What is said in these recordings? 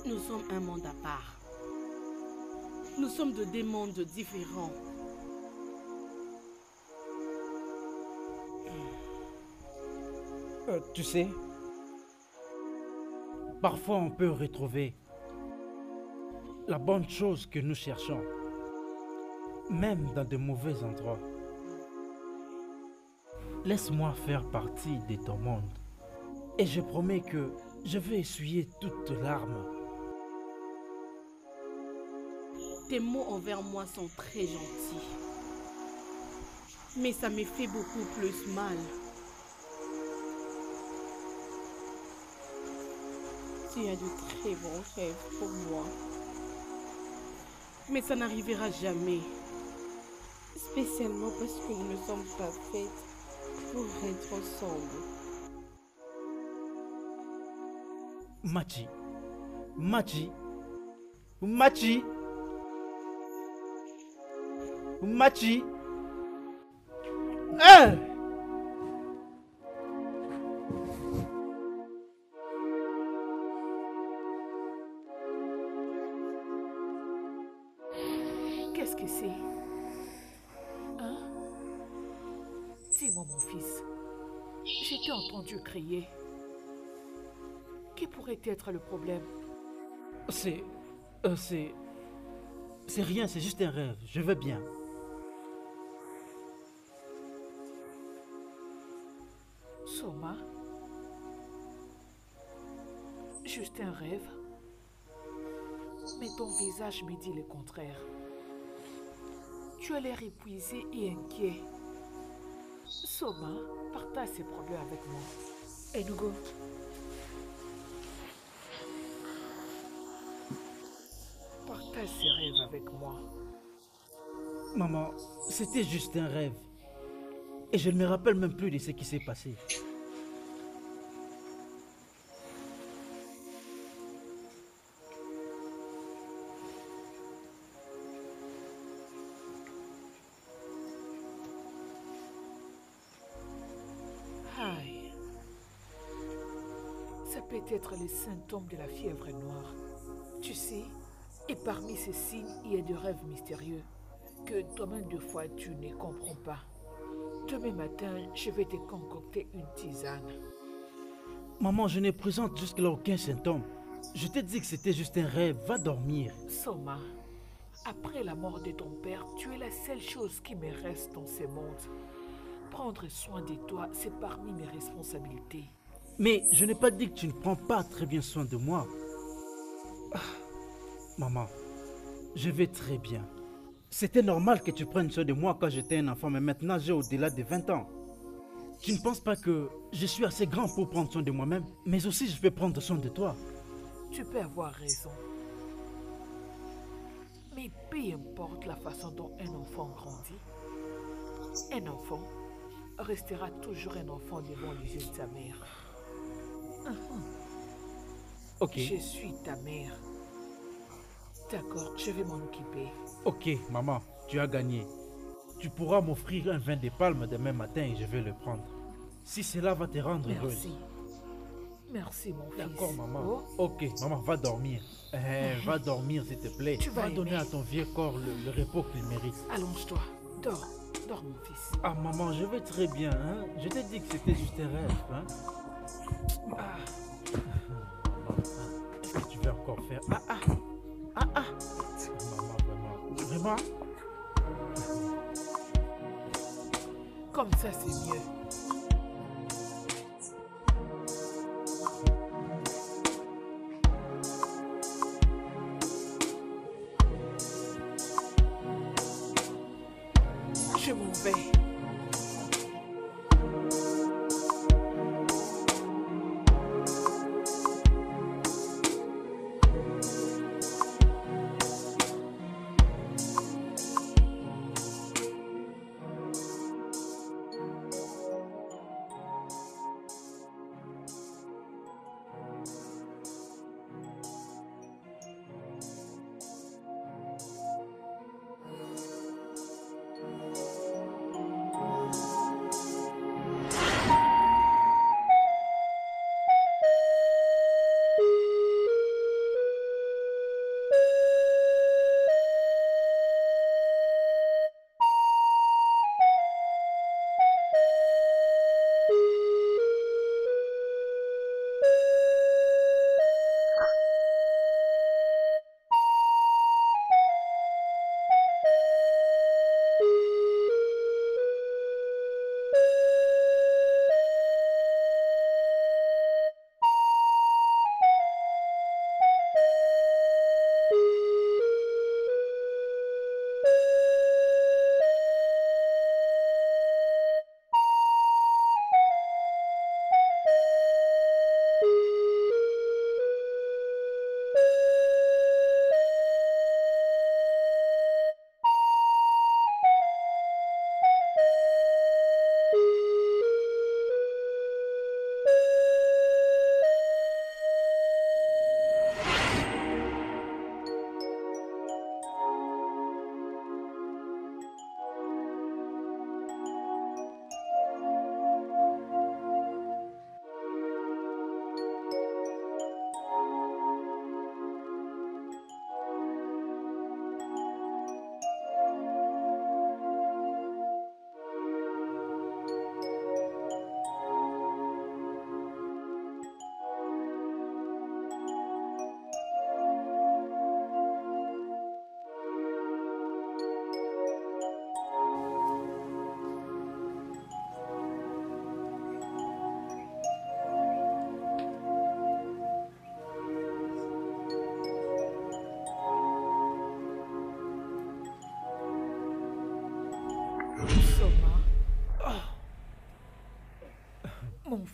Nous sommes un monde à part. Nous sommes de deux mondes différents. Tu sais, parfois on peut retrouver la bonne chose que nous cherchons, même dans de mauvais endroits. Laisse-moi faire partie de ton monde et je promets que je vais essuyer toutes tes larmes. Tes mots envers moi sont très gentils. Mais ça me fait beaucoup plus mal. Tu as de très bons rêves pour moi. Mais ça n'arrivera jamais. Spécialement parce que nous ne sommes pas faites pour être ensemble. Machi, Machi, Machi, Machi. Hein? Qu'est-ce que c'est? Hein? Dis-moi, mon fils. Je t'ai entendu crier. Qui pourrait être le problème? C'est rien, c'est juste un rêve. Je vais bien. Soma? Juste un rêve? Mais ton visage me dit le contraire. Tu as l'air épuisé et inquiet. Soma, partage ses problèmes avec moi. Enugo. Partage ses rêves avec moi. Maman, c'était juste un rêve. Et je ne me rappelle même plus de ce qui s'est passé. Aïe. Ça peut être les symptômes de la fièvre noire. Tu sais, et parmi ces signes, il y a des rêves mystérieux que toi-même de fois tu ne comprends pas. Demain matin, je vais te concocter une tisane. Maman, je ne présente jusque-là aucun symptôme. Je t'ai dit que c'était juste un rêve. Va dormir. Soma, après la mort de ton père, tu es la seule chose qui me reste dans ce monde. Prendre soin de toi, c'est parmi mes responsabilités. Mais je n'ai pas dit que tu ne prends pas très bien soin de moi. Ah, maman, je vais très bien. C'était normal que tu prennes soin de moi quand j'étais un enfant, mais maintenant j'ai au-delà de 20 ans. Tu ne penses pas que je suis assez grand pour prendre soin de moi-même, mais aussi je peux prendre soin de toi. Tu peux avoir raison. Mais peu importe la façon dont un enfant grandit, un enfant restera toujours un enfant devant les yeux de sa mère. Ok. Je suis ta mère. D'accord, je vais m'en occuper. Ok, maman, tu as gagné. Tu pourras m'offrir un vin de palme demain matin et je vais le prendre. Si cela va te rendre heureuse. Merci. Merci, mon fils. D'accord, maman. Oh, Ok, maman, va dormir. Va dormir, s'il te plaît. Tu vas donner aimer. à ton vieux corps le repos qu'il mérite. allonge-toi. Dors. Dors, mon fils. Ah, maman, je vais très bien. Hein? Je t'ai dit que c'était juste un rêve. Hein? Ah, Qu'est-ce que tu veux encore faire? Maman, vraiment. Vraiment? comme ça, c'est mieux. Je m'en vais.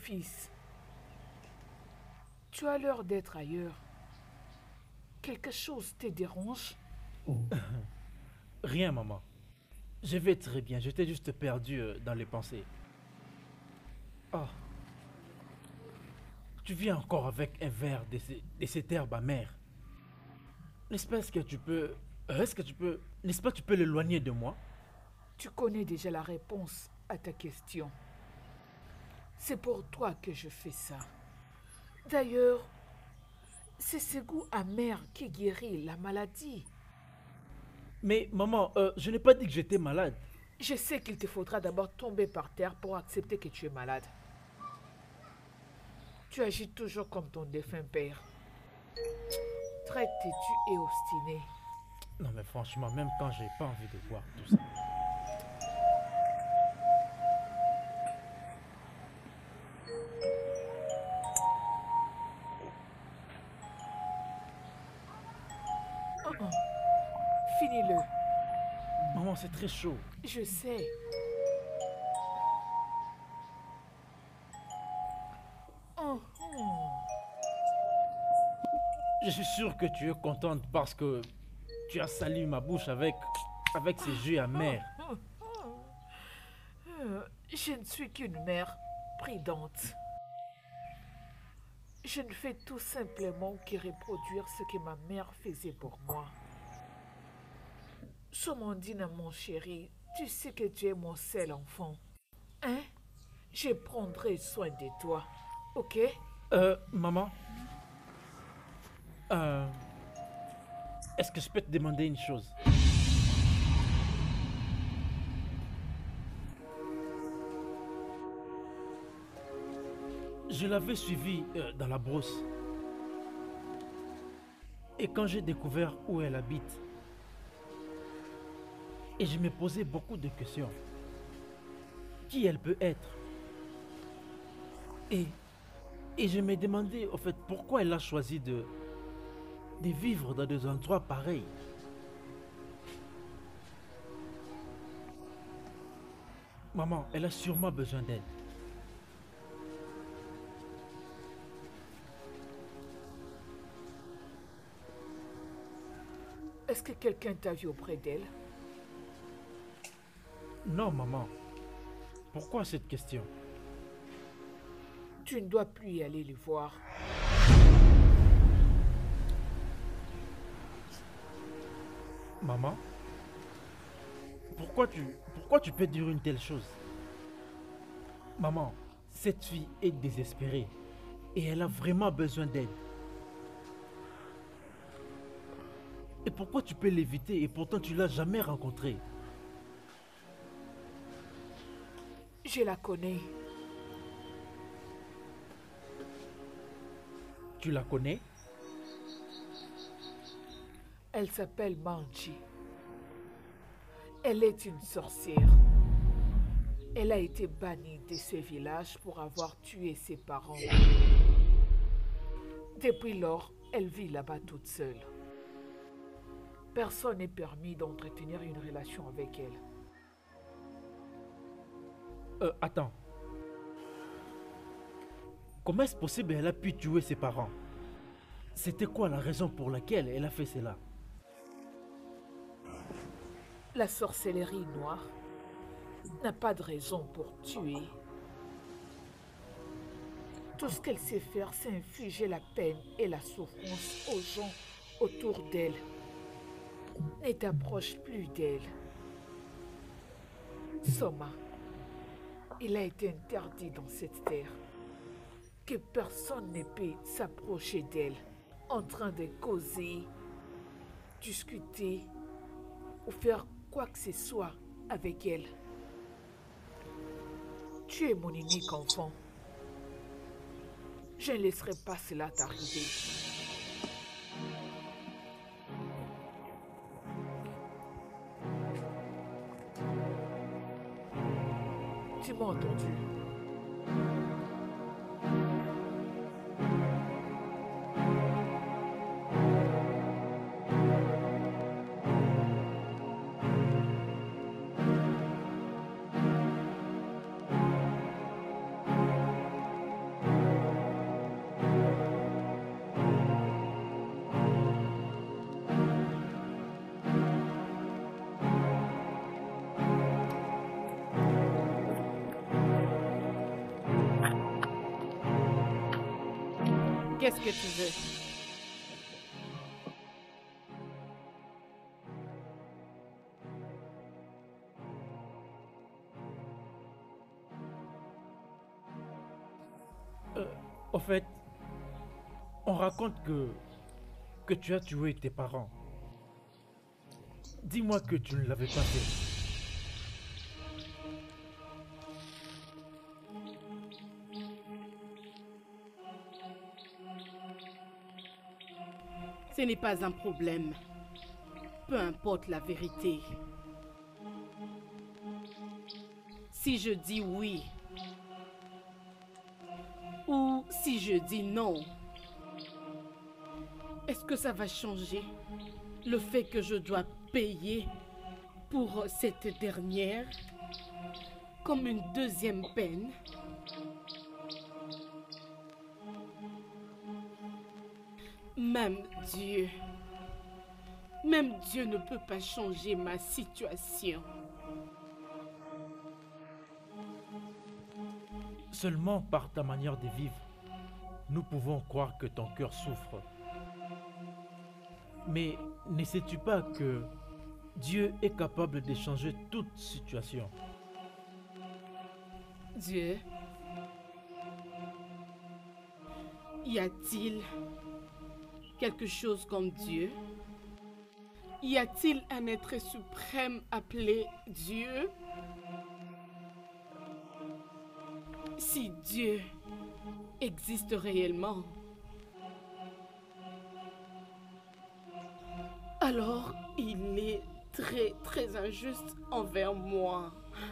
fils, tu as l'air d'être ailleurs. Quelque chose te dérange? Rien, maman. Je vais très bien. J'étais juste perdu dans les pensées. Ah, tu viens encore avec un verre de cette herbe amère. N'est-ce que tu peux... Est-ce que tu peux... N'est-ce pas tu peux l'éloigner de moi? Tu connais déjà la réponse à ta question. C'est pour toi que je fais ça. D'ailleurs, c'est ce goût amer qui guérit la maladie. Mais maman, je n'ai pas dit que j'étais malade. Je sais qu'il te faudra d'abord tomber par terre pour accepter que tu es malade. Tu agis toujours comme ton défunt père. Très têtu et obstiné. Non mais franchement, même quand j'ai pas envie de voir tout ça. Finis-le. Maman, c'est très chaud. Je sais. Je suis sûr que tu es contente parce que tu as sali ma bouche avec ces jus amers. Je ne suis qu'une mère prudente. Je ne fais tout simplement que reproduire ce que ma mère faisait pour moi. Somandine, mon chéri, tu sais que tu es mon seul enfant. Hein? Je prendrai soin de toi, ok? Maman, est-ce que je peux te demander une chose? Je l'avais suivie dans la brousse. Et quand j'ai découvert où elle habite, et je me posais beaucoup de questions. Qui elle peut être? Et je me demandais au fait pourquoi elle a choisi de vivre dans des endroits pareils. Maman, elle a sûrement besoin d'aide. Est-ce que quelqu'un t'a vu auprès d'elle? Non, maman. Pourquoi cette question? Tu ne dois plus y aller les voir. Maman, pourquoi tu peux dire une telle chose? Maman, cette fille est désespérée et elle a vraiment besoin d'aide. Et pourquoi tu peux l'éviter et pourtant tu l'as jamais rencontrée? Je la connais. Tu la connais? Elle s'appelle Manji. Elle est une sorcière. Elle a été bannie de ce village pour avoir tué ses parents. Depuis lors, elle vit là-bas toute seule. Personne n'est permis d'entretenir une relation avec elle. Attends. Comment est-ce possible qu'elle a pu tuer ses parents? C'était quoi la raison pour laquelle elle a fait cela? La sorcellerie noire n'a pas de raison pour tuer. Tout ce qu'elle sait faire, c'est infliger la peine et la souffrance aux gens autour d'elle. Ne t'approche plus d'elle. Soma, il a été interdit dans cette terre que personne ne peut s'approcher d'elle en train de causer, discuter ou faire quoi que ce soit avec elle. Tu es mon unique enfant. Je ne laisserai pas cela t'arriver. Tu m'as entendu? Qu'est-ce que tu veux? En fait, on raconte que tu as tué tes parents. Dis-moi que tu ne l'avais pas fait. Ce n'est pas un problème. Peu importe la vérité. Si je dis oui, ou si je dis non, est-ce que ça va changer le fait que je dois payer pour cette dernière comme une deuxième peine? Même Dieu ne peut pas changer ma situation. Seulement par ta manière de vivre, nous pouvons croire que ton cœur souffre. Mais ne sais-tu pas que Dieu est capable de changer toute situation? Dieu, y a-t-il quelque chose comme Dieu? Y a-t-il un être suprême appelé Dieu? Si Dieu existe réellement, alors il est très injuste envers moi.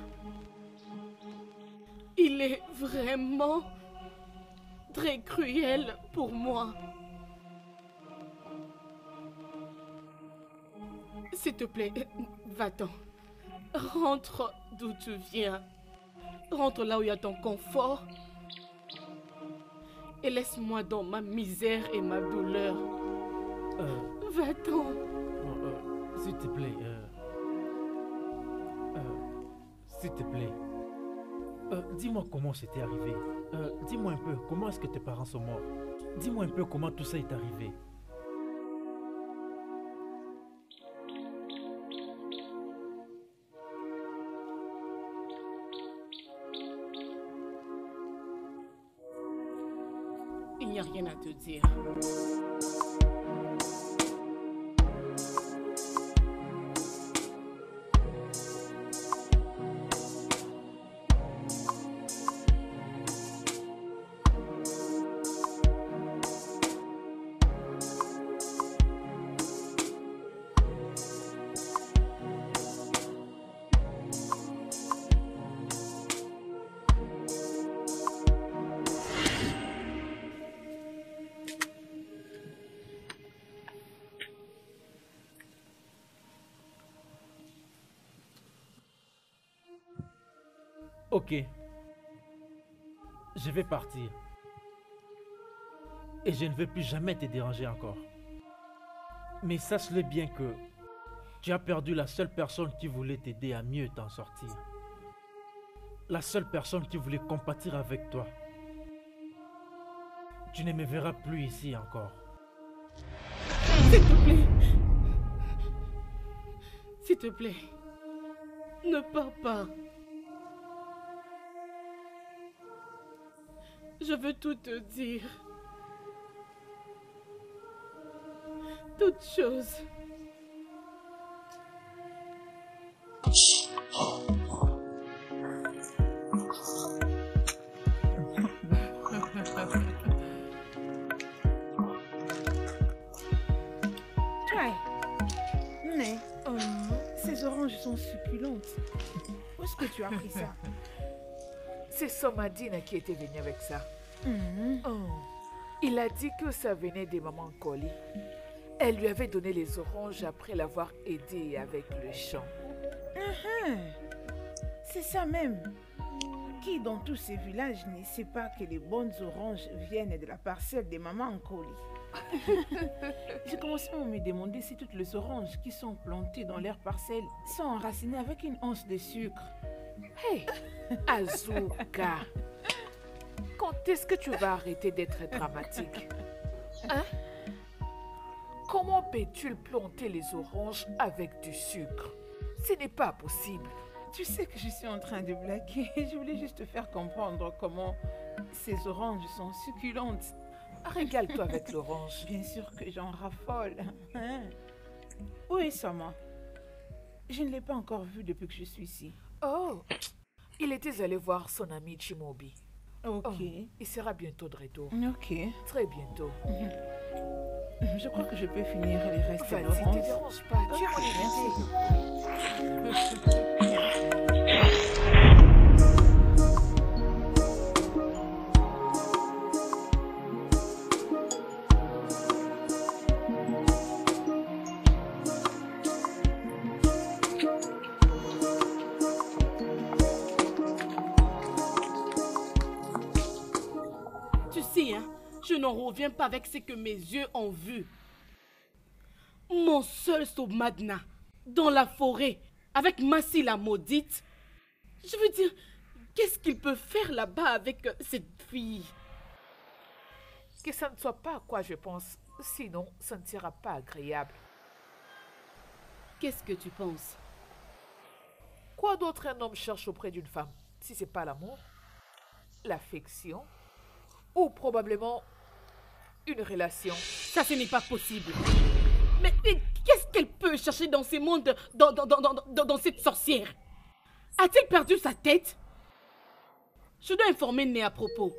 Il est vraiment très cruel pour moi. S'il te plaît, va-t'en. Rentre d'où tu viens. Rentre là où il y a ton confort. Et laisse-moi dans ma misère et ma douleur. Va-t'en. S'il te plaît. S'il te plaît. Dis-moi comment c'était arrivé. Dis-moi un peu, comment est-ce que tes parents sont morts? Dis-moi un peu comment tout ça est arrivé. Il n'y a rien à te dire. Ok. Je vais partir. Et je ne vais plus jamais te déranger encore. Mais sache-le bien que tu as perdu la seule personne qui voulait t'aider à mieux t'en sortir. La seule personne qui voulait compatir avec toi. Tu ne me verras plus ici encore. S'il te plaît. S'il te plaît. Ne pars pas. Je veux tout te dire. Toutes choses. Tchai. Mais, ces oranges sont succulentes. Où est-ce que tu as pris ça? C'est Somadine qui était venue avec ça. Oh. Il a dit que ça venait des mamans Koli. Elle lui avait donné les oranges après l'avoir aidé avec le champ. C'est ça même. Qui dans tous ces villages ne sait pas que les bonnes oranges viennent de la parcelle des mamans Koli? J'ai commencé à me demander si toutes les oranges qui sont plantées dans leur parcelle sont enracinées avec une once de sucre. Hey, Azuka, quand est-ce que tu vas arrêter d'être dramatique? Hein? Comment peux-tu planter les oranges avec du sucre? Ce n'est pas possible. Tu sais que je suis en train de blaguer. Je voulais juste te faire comprendre comment ces oranges sont succulentes. Régale-toi avec l'orange. Bien sûr que j'en raffole. Hein? Où est Sama? Je ne l'ai pas encore vu depuis que je suis ici. Oh, il était allé voir son ami Chimobi. Ok. Oh, il sera bientôt de retour. Ok. Très bientôt. Je crois que je peux finir les restes Vas-y, d'orange. ne te dérange pas. Tu es mon invité. Tu sais, hein, je n'en reviens pas avec ce que mes yeux ont vu. Mon seul Somadna, dans la forêt, avec Massi la maudite. Je veux dire, qu'est-ce qu'il peut faire là-bas avec cette fille? Que ça ne soit pas à quoi je pense. Sinon, ça ne sera pas agréable. Qu'est-ce que tu penses? Quoi d'autre un homme cherche auprès d'une femme, si c'est pas l'amour, l'affection ou probablement une relation? Ça, ce n'est pas possible. Mais qu'est-ce qu'elle peut chercher dans ces mondes, dans cette sorcière? A-t-elle perdu sa tête? Je dois informer Né à propos.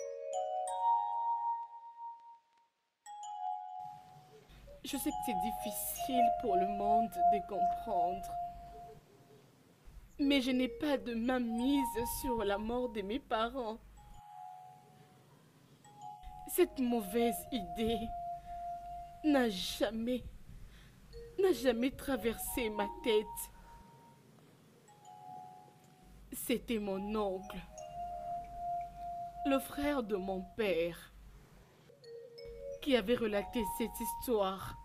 Je sais que c'est difficile pour le monde de comprendre. Mais je n'ai pas de main mise sur la mort de mes parents. Cette mauvaise idée n'a jamais traversé ma tête. C'était mon oncle, le frère de mon père, qui avait relaté cette histoire.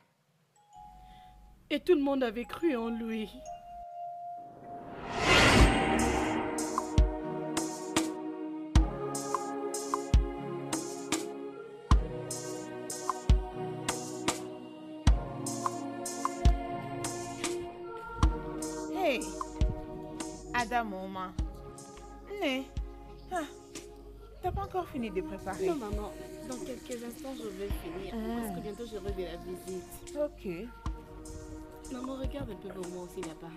Et tout le monde avait cru en lui. Hey, Adamoma. Né. Ah, t'as pas encore fini de préparer? Non, maman. Dans quelques instants, je vais finir. Parce que bientôt, j'aurai de la visite. Ok. Maman, regarde un peu pour moi aussi là-bas.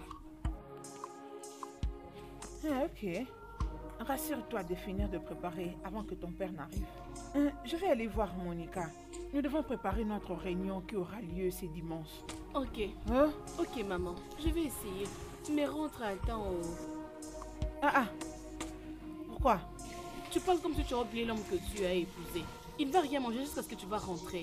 Ah, ok. Rassure-toi de finir de préparer avant que ton père n'arrive. Je vais aller voir Monica. Nous devons préparer notre réunion qui aura lieu ce dimanche. Ok. Oh? Ok, maman. Je vais essayer. Mais rentre à temps. Ah. Pourquoi? Tu parles comme si tu as oublié l'homme que tu as épousé. Il ne va rien manger jusqu'à ce que tu vas rentrer.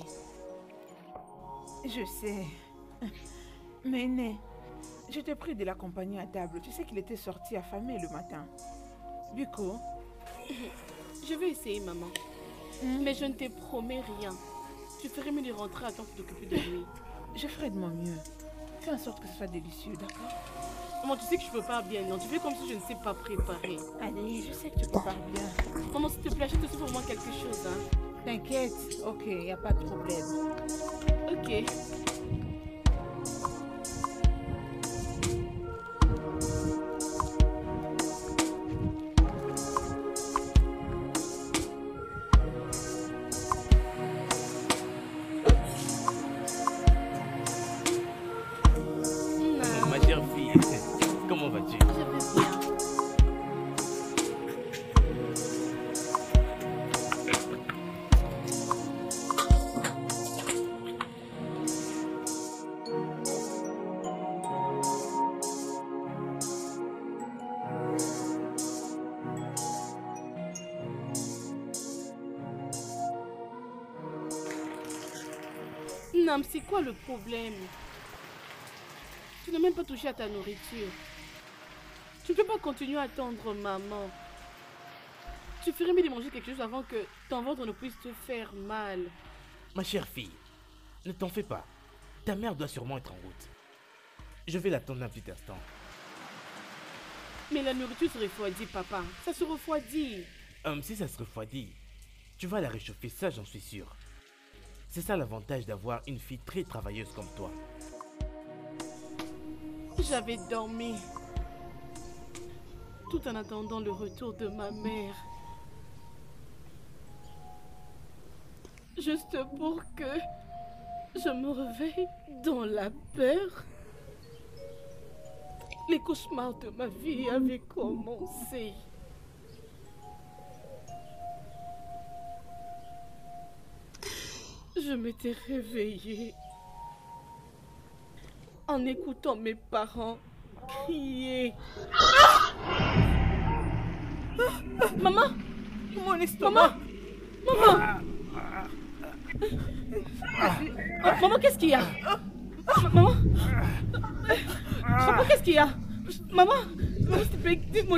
Je sais. Mais Né, je te prie de l'accompagner à table. Tu sais qu'il était sorti affamé le matin. Buko? Je vais essayer, maman. Mais je ne te promets rien. Tu ferais mieux de rentrer à temps pour t'occuper de lui. Je ferai de mon mieux. Fais en sorte que ce soit délicieux, d'accord? Maman, tu sais que je peux pas bien, non? Tu fais comme si je ne sais pas préparer. Allez, je sais que tu prépares bien. Maman, s'il te plaît, achète aussi pour moi quelque chose, hein? T'inquiète. Ok, y a pas de problème. Ok. Ma chère fille, comment vas-tu? Je vais bien. Nam, c'est quoi le problème? Tu n'as même pas touché à ta nourriture. Tu ne peux pas continuer à attendre maman. Tu ferais mieux de manger quelque chose avant que ton ventre ne puisse te faire mal. Ma chère fille, ne t'en fais pas. Ta mère doit sûrement être en route. Je vais l'attendre un petit instant. Mais la nourriture se refroidit, papa. Ça se refroidit. Si ça se refroidit, tu vas la réchauffer, ça j'en suis sûr. C'est ça l'avantage d'avoir une fille très travailleuse comme toi. J'avais dormi tout en attendant le retour de ma mère. Juste pour que je me réveille dans la peur. Les cauchemars de ma vie avaient commencé. Je m'étais réveillée en écoutant mes parents crier. Maman! Mon estomac. Maman! Maman, qu'est-ce qu'il y a? Maman? Maman, qu'est-ce qu'il y a? Maman? Maman, s'il te plaît, dis-moi.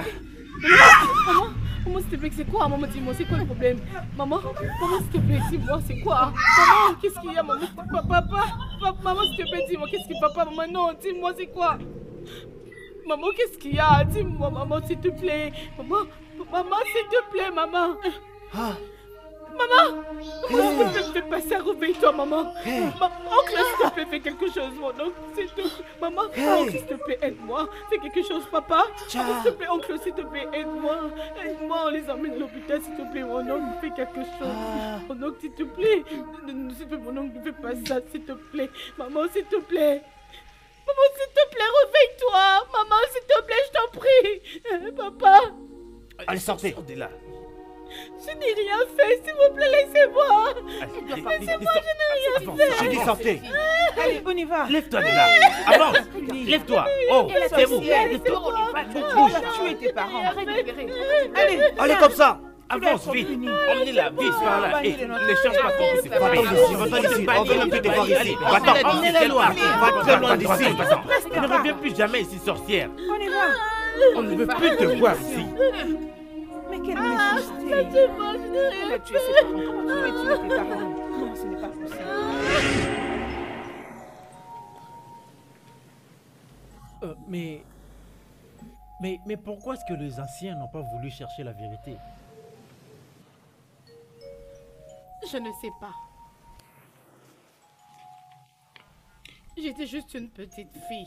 Maman, s'il te plaît, c'est quoi? Maman, dis-moi, c'est quoi le problème? Maman, s'il te plaît, dis-moi, c'est quoi? Maman, qu'est-ce qu'il y a? Maman, maman, s'il te plaît, dis-moi, qu'est-ce qu'il y a? Papa, maman, non, dis-moi, c'est quoi? Maman, qu'est-ce qu'il y a? Dis-moi, maman, s'il te plaît. Maman, s'il te plaît, maman. Maman, s'il te plaît, fais pas ça, réveille-toi, maman. Oncle, s'il te plaît, fais quelque chose, mon oncle, s'il te plaît. Maman, oncle, s'il te plaît, aide-moi. Fais quelque chose, papa. S'il te plaît, oncle, s'il te plaît, aide-moi. Aide-moi, on les emmène à l'hôpital, s'il te plaît, mon oncle, fais quelque chose. Mon oncle, s'il te plaît. S'il te plaît, mon oncle, ne fais pas ça, s'il te plaît. Maman, s'il te plaît. Maman, s'il te plaît, réveille-toi. Maman, s'il te plaît, je t'en prie. Papa. Allez, sortez de là. Je n'ai rien fait, s'il vous plaît, laissez-moi. Laissez-moi, je n'ai rien fait. J'ai dit sortez. Allez, on y va. Lève-toi de là. Avance. Lève-toi. Oh, c'est vous. Bouge, tu es tes parents. Allez comme ça. Avance vite. Emmenez la vis par là. Et ne cherche pas trop. C'est pas ici. On va même plus te voir ici. Va-t'en. Emmenez-la loin. Va très loin d'ici. Ne reviens plus jamais ici, sorcière. On y va. On ne veut plus te voir ici. Mais quelle méchanceté. Elle a tué ses parents. Comment tu peux tuer tes parents? Non, ce n'est pas possible. Mais pourquoi est-ce que les anciens n'ont pas voulu chercher la vérité? Je ne sais pas. J'étais juste une petite fille.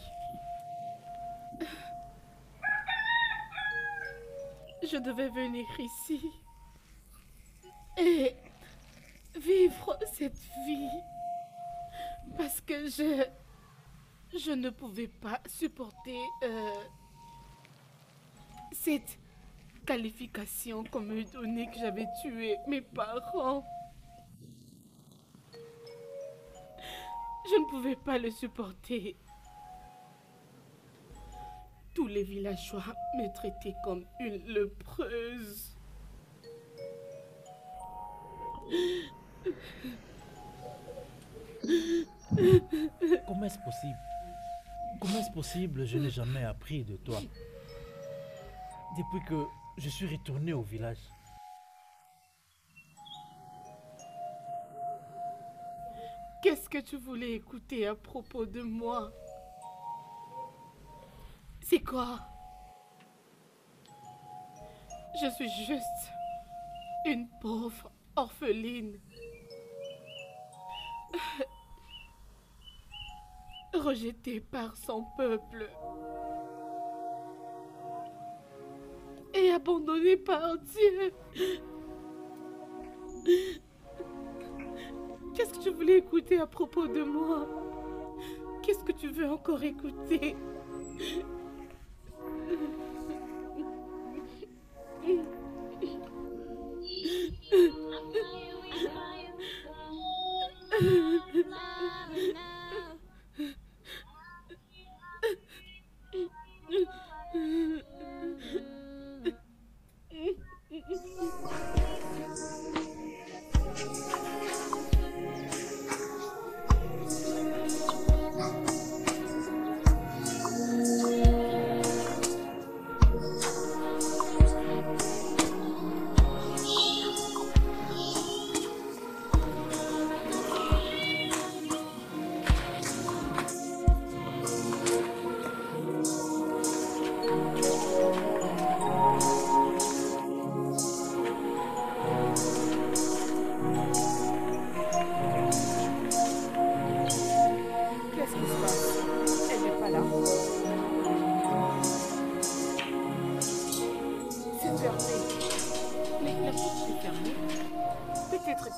Je devais venir ici et vivre cette vie parce que je ne pouvais pas supporter cette qualification qu'on me donnait que j'avais tué mes parents. Je ne pouvais pas le supporter. Tous les villageois me traitaient comme une lépreuse. Comment est-ce possible? Comment est-ce possible? Je n'ai jamais appris de toi. Depuis que je suis retourné au village. Qu'est-ce que tu voulais écouter à propos de moi? C'est quoi? Je suis juste une pauvre orpheline. Rejetée par son peuple. Et abandonnée par Dieu. Qu'est-ce que tu voulais écouter à propos de moi? Qu'est-ce que tu veux encore écouter?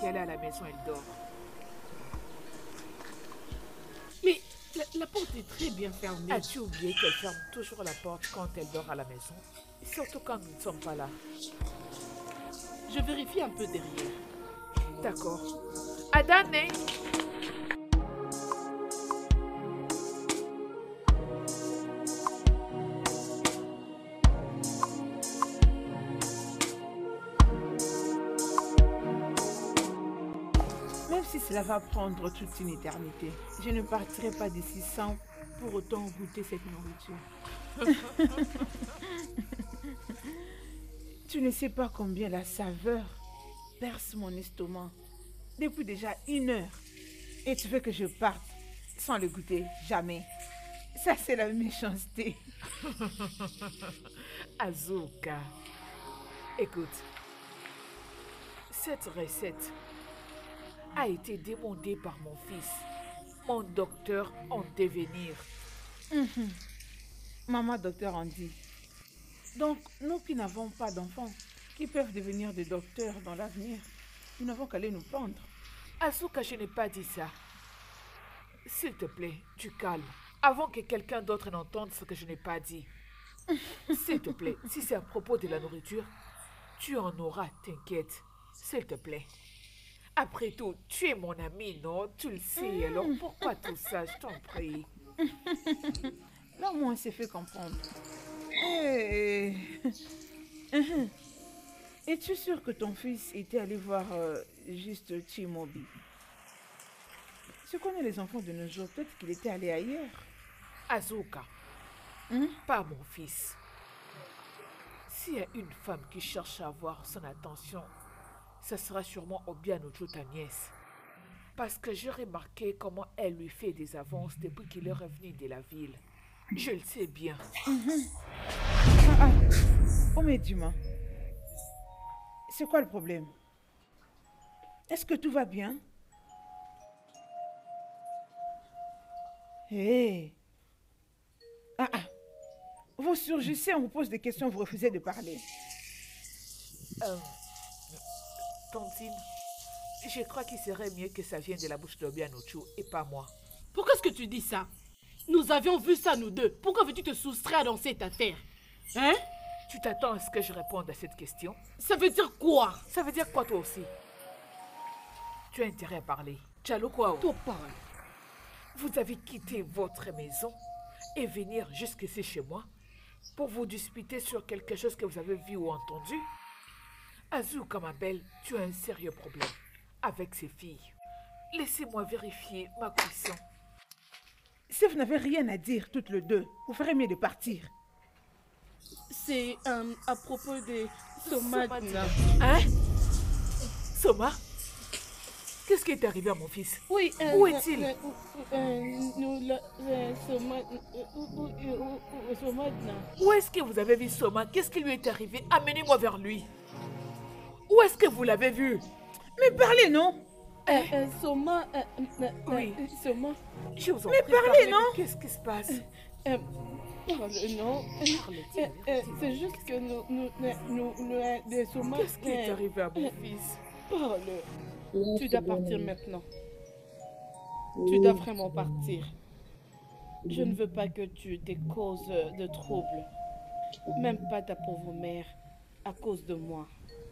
qu'elle est à la maison, elle dort. Mais la porte est très bien fermée. As-tu oublié qu'elle ferme toujours la porte quand elle dort à la maison? Surtout quand nous ne sommes pas là. Je vérifie un peu derrière. D'accord. Adane! Même si cela va prendre toute une éternité, je ne partirai pas d'ici sans pour autant goûter cette nourriture. Tu ne sais pas combien la saveur perce mon estomac depuis déjà 1 heure. Et tu veux que je parte sans le goûter? Jamais. Ça, c'est la méchanceté. Azuka, écoute, cette recette a été demandée par mon fils, mon docteur en devenir. Maman, docteur, en dit. Donc, nous qui n'avons pas d'enfants, qui peuvent devenir des docteurs dans l'avenir, nous n'avons qu'à aller nous pendre. Azuka, je n'ai pas dit ça. S'il te plaît, tu calmes, avant que quelqu'un d'autre n'entende ce que je n'ai pas dit. S'il te plaît, si c'est à propos de la nourriture, tu en auras, t'inquiète. S'il te plaît. Après tout, tu es mon ami, non? Tu le sais, alors pourquoi tout ça? Je t'en prie. Là, moi, on s'est fait comprendre. Hey. Es-tu sûr que ton fils était allé voir juste Chimobi? Tu connais les enfants de nos jours, peut-être qu'il était allé ailleurs. Azuka, pas mon fils. S'il y a une femme qui cherche à avoir son attention, ça sera sûrement Obianocho, ta nièce. Parce que j'ai remarqué comment elle lui fait des avances depuis qu'il est revenu de la ville. Je le sais bien. Omedjima, c'est quoi le problème? Est-ce que tout va bien? Hé! Vous surgissez, on vous pose des questions, vous refusez de parler. Tantine, je crois qu'il serait mieux que ça vienne de la bouche d'Obianocho et pas moi. Pourquoi est-ce que tu dis ça? Nous avions vu ça, nous deux. Pourquoi veux-tu te soustraire dans cette affaire? Hein? Tu t'attends à ce que je réponde à cette question? Ça veut dire quoi? Ça veut dire quoi toi aussi? Tu as intérêt à parler. Tchalo quoi? Toi parle. Vous avez quitté votre maison et venir jusqu'ici chez moi pour vous disputer sur quelque chose que vous avez vu ou entendu? Azuka, ma belle, tu as un sérieux problème avec ces filles. Laissez-moi vérifier ma cuisson. Si vous n'avez rien à dire toutes les deux, vous ferez mieux de partir. C'est à propos de Somadna. Hein? Soma? Qu'est-ce qui est arrivé à mon fils? Oui. Où est-il? Somadna. Où est-ce que vous avez vu Soma? Qu'est-ce qui lui est arrivé? Amenez-moi vers lui. Où est-ce que vous l'avez vu? Mais parlez, non? Soma. Oui. Soma. Je vous en Mais prie, parlez, non? Qu'est-ce qui se passe? Parle, non. C'est juste que nous Soma. Qu'est-ce qui est arrivé à mon fils? Parle. Tu dois partir maintenant. Tu dois vraiment partir. Je ne veux pas que tu te causes de troubles. Même pas ta pauvre mère, à cause de moi.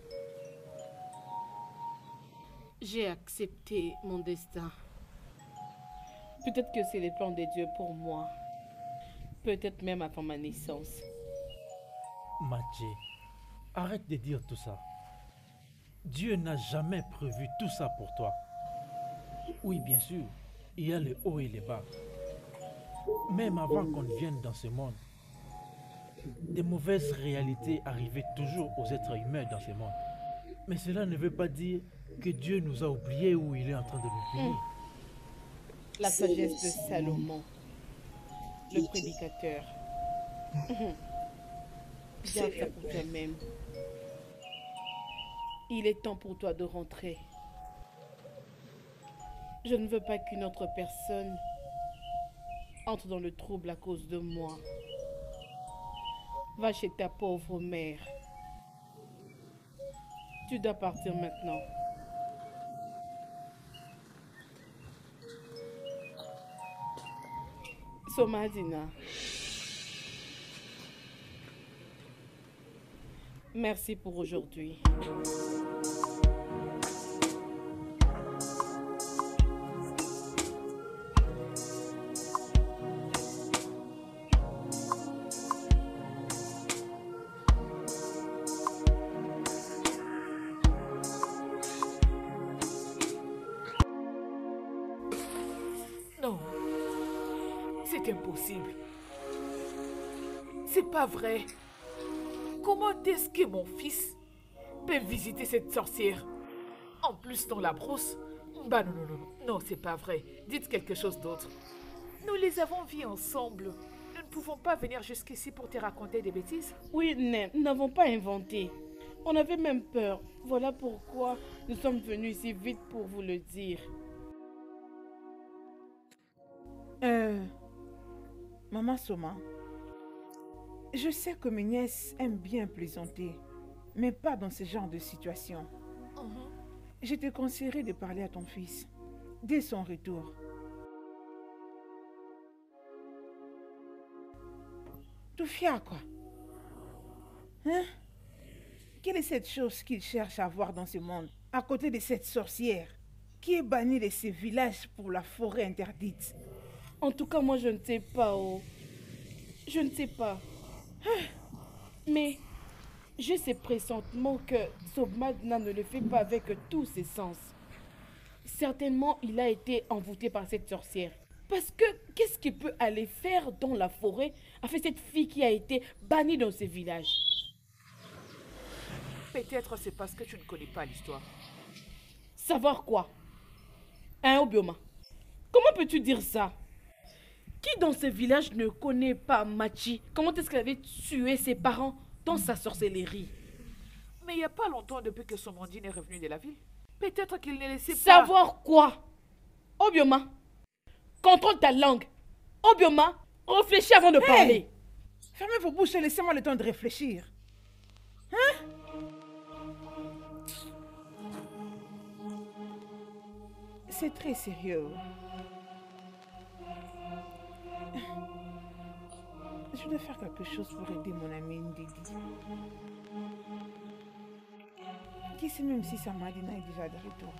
J'ai accepté mon destin. Peut-être que c'est les plans de Dieu pour moi. Peut-être même avant ma naissance. Mathieu, arrête de dire tout ça. Dieu n'a jamais prévu tout ça pour toi. Oui, bien sûr, il y a les hauts et les bas. Même avant qu'on vienne dans ce monde, des mauvaises réalités arrivaient toujours aux êtres humains dans ce monde. Mais cela ne veut pas dire que Dieu nous a oubliés ou il est en train de nous punir. La sagesse de Salomon, le prédicateur. Garde ça pour toi-même. Il est temps pour toi de rentrer. Je ne veux pas qu'une autre personne entre dans le trouble à cause de moi. Va chez ta pauvre mère. Tu dois partir maintenant. Somadina. Merci pour aujourd'hui. Non, c'est impossible. C'est pas vrai. Comment est-ce que mon fils peut visiter cette sorcière? En plus dans la brousse? Bah non, non, non, non, non, c'est pas vrai. Dites quelque chose d'autre. Nous les avons vus ensemble. Nous ne pouvons pas venir jusqu'ici pour te raconter des bêtises. Oui, nous n'avons pas inventé. On avait même peur. Voilà pourquoi nous sommes venus ici vite pour vous le dire. Maman Soma, je sais que mes nièces aiment bien plaisanter, mais pas dans ce genre de situation. Je te conseillerais de parler à ton fils dès son retour. Toufia, quoi? Hein? Quelle est cette chose qu'il cherche à voir dans ce monde, à côté de cette sorcière qui est bannie de ce village pour la forêt interdite? En tout cas, moi, je ne sais pas. Oh. Je ne sais pas. Mais j'ai ce pressentiment que Somadna ne le fait pas avec tous ses sens. Certainement, il a été envoûté par cette sorcière. Parce que qu'est-ce qu'il peut aller faire dans la forêt avec cette fille qui a été bannie dans ce village? Peut-être c'est parce que tu ne connais pas l'histoire. Savoir quoi? Hein, Obioma? Comment peux-tu dire ça? Qui dans ce village ne connaît pas Machi? Comment est-ce qu'elle avait tué ses parents dans sa sorcellerie? Mais il n'y a pas longtemps depuis que Somandine est revenu de la ville. Peut-être qu'il ne laissait pas... Savoir quoi? Obioma, contrôle ta langue. Obioma, réfléchis avant de parler. Fermez vos bouches et laissez-moi le temps de réfléchir. Hein? C'est très sérieux. Je dois faire quelque chose pour aider mon ami Ndidi. Qui sait même si Samadina est déjà de retour?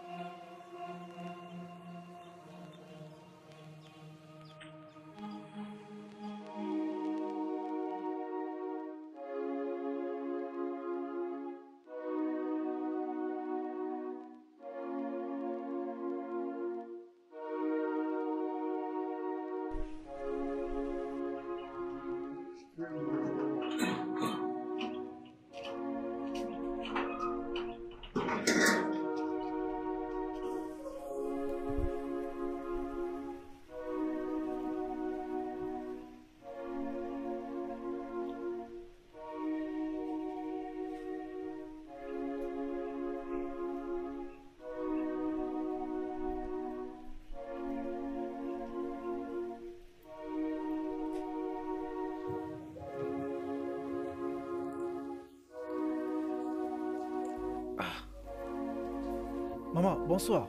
Maman, bonsoir.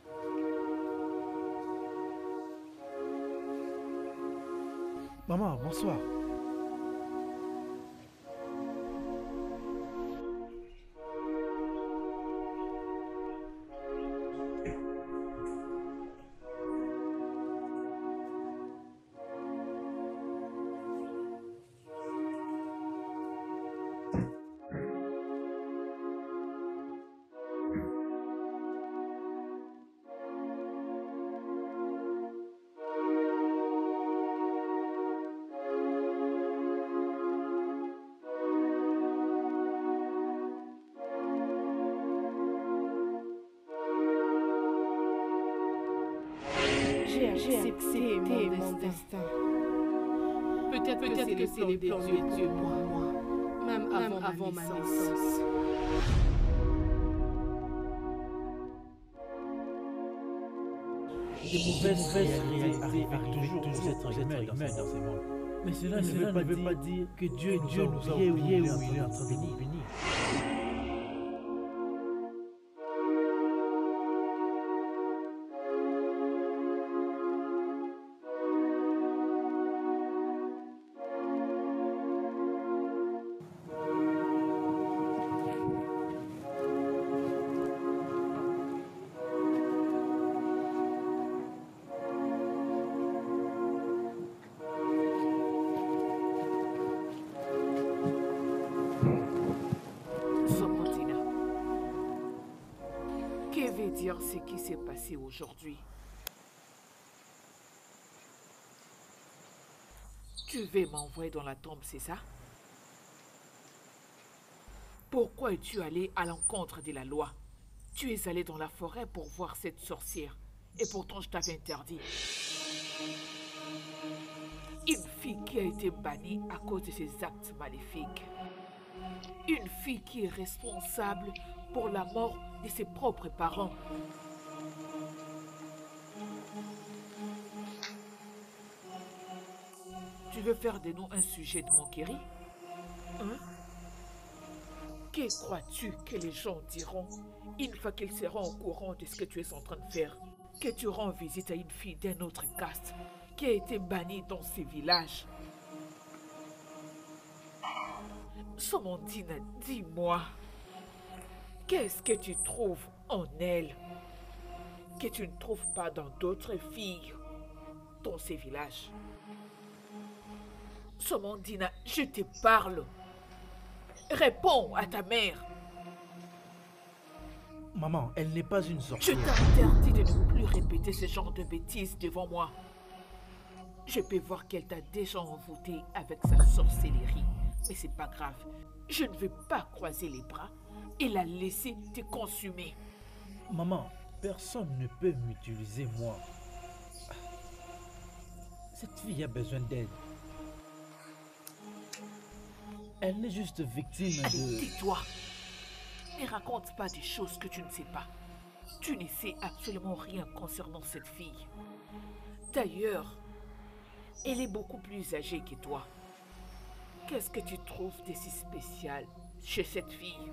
Maman, bonsoir. J'ai accepté mon destin. Peut-être que c'est les plans de Dieu pour moi, même avant ma naissance. De mauvaises réalités arrivent toujours aux êtres humains dans ce monde. Mais cela ne veut pas dire que Dieu nous a oubliés ou il est en train de nous punir. dire ce qui s'est passé aujourd'hui. Tu veux m'envoyer dans la tombe, c'est ça? Pourquoi es-tu allé à l'encontre de la loi? Tu es allé dans la forêt pour voir cette sorcière. Et pourtant, je t'avais interdit. Une fille qui a été bannie à cause de ses actes maléfiques. Une fille qui est responsable pour la mort de ses propres parents. Tu veux faire de nous un sujet de moquerie? Hein? Que crois-tu que les gens diront une fois qu'ils seront au courant de ce que tu es en train de faire? Que tu rends visite à une fille d'un autre caste qui a été bannie dans ces villages. Somandine, dis-moi, qu'est-ce que tu trouves en elle que tu ne trouves pas dans d'autres filles dans ces villages? Somandina, je te parle. Réponds à ta mère. Maman, elle n'est pas une Je sorcière. t'interdis de ne plus répéter ce genre de bêtises devant moi. Je peux voir qu'elle t'a déjà envoûté avec sa sorcellerie. Mais c'est pas grave. Je ne veux pas croiser les bras et la laisser te consumer. Maman, personne ne peut m'utiliser moi. Cette fille a besoin d'aide. Elle est juste victime Allez, de... tais-toi. Ne raconte pas des choses que tu ne sais pas. Tu ne sais absolument rien concernant cette fille. D'ailleurs, elle est beaucoup plus âgée que toi. Qu'est-ce que tu trouves de si spécial chez cette fille?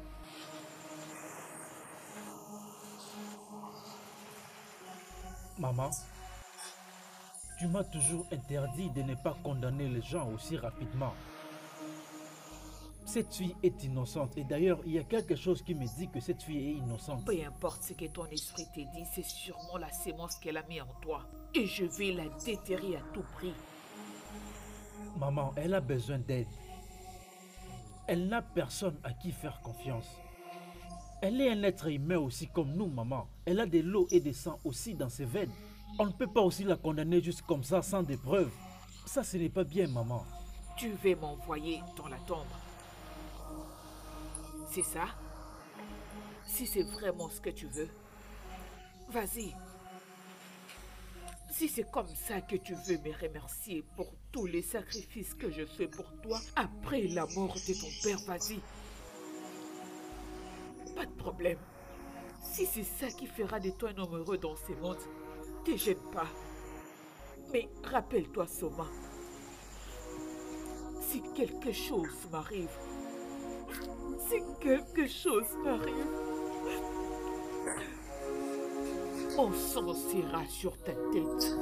Maman, tu m'as toujours interdit de ne pas condamner les gens aussi rapidement. Cette fille est innocente et d'ailleurs, il y a quelque chose qui me dit que cette fille est innocente. Peu importe ce que ton esprit te dit, c'est sûrement la sémence qu'elle a mis en toi. Et je vais la déterrer à tout prix. Maman, elle a besoin d'aide. Elle n'a personne à qui faire confiance. Elle est un être humain aussi comme nous, maman. Elle a de l'eau et du sang aussi dans ses veines. On ne peut pas aussi la condamner juste comme ça, sans des preuves. Ça, ce n'est pas bien, maman. Tu veux m'envoyer dans la tombe. C'est ça? Si c'est vraiment ce que tu veux, vas-y. Si c'est comme ça que tu veux me remercier pour tous les sacrifices que je fais pour toi après la mort de ton père, vas-y. Pas de problème. Si c'est ça qui fera de toi un homme heureux dans ce monde, te gêne pas. Mais rappelle-toi, Soma, si quelque chose m'arrive, mon sang sera sur ta tête.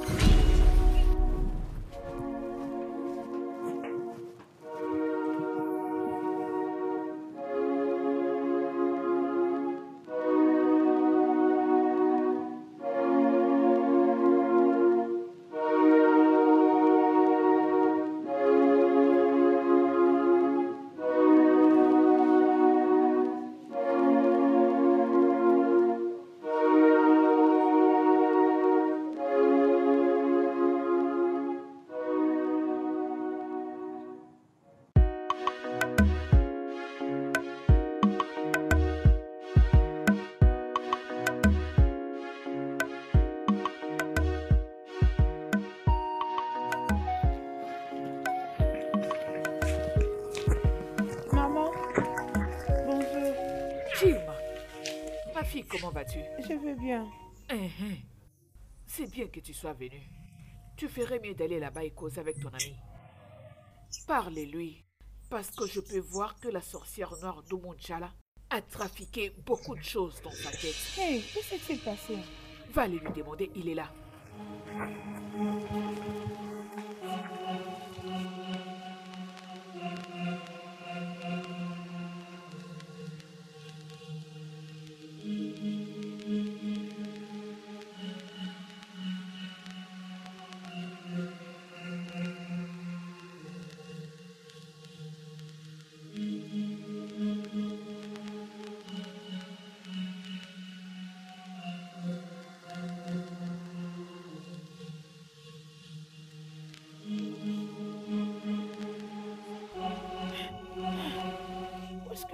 Maman, bonjour. Jim, ma fille, comment vas-tu? Je vais bien. C'est bien que tu sois venue. Tu ferais mieux d'aller là-bas et causer avec ton ami. Parle-lui, parce que je peux voir que la sorcière noire d'Umunchala a trafiqué beaucoup de choses dans sa tête. Hey, que s'est-il passé? Va aller lui demander, il est là.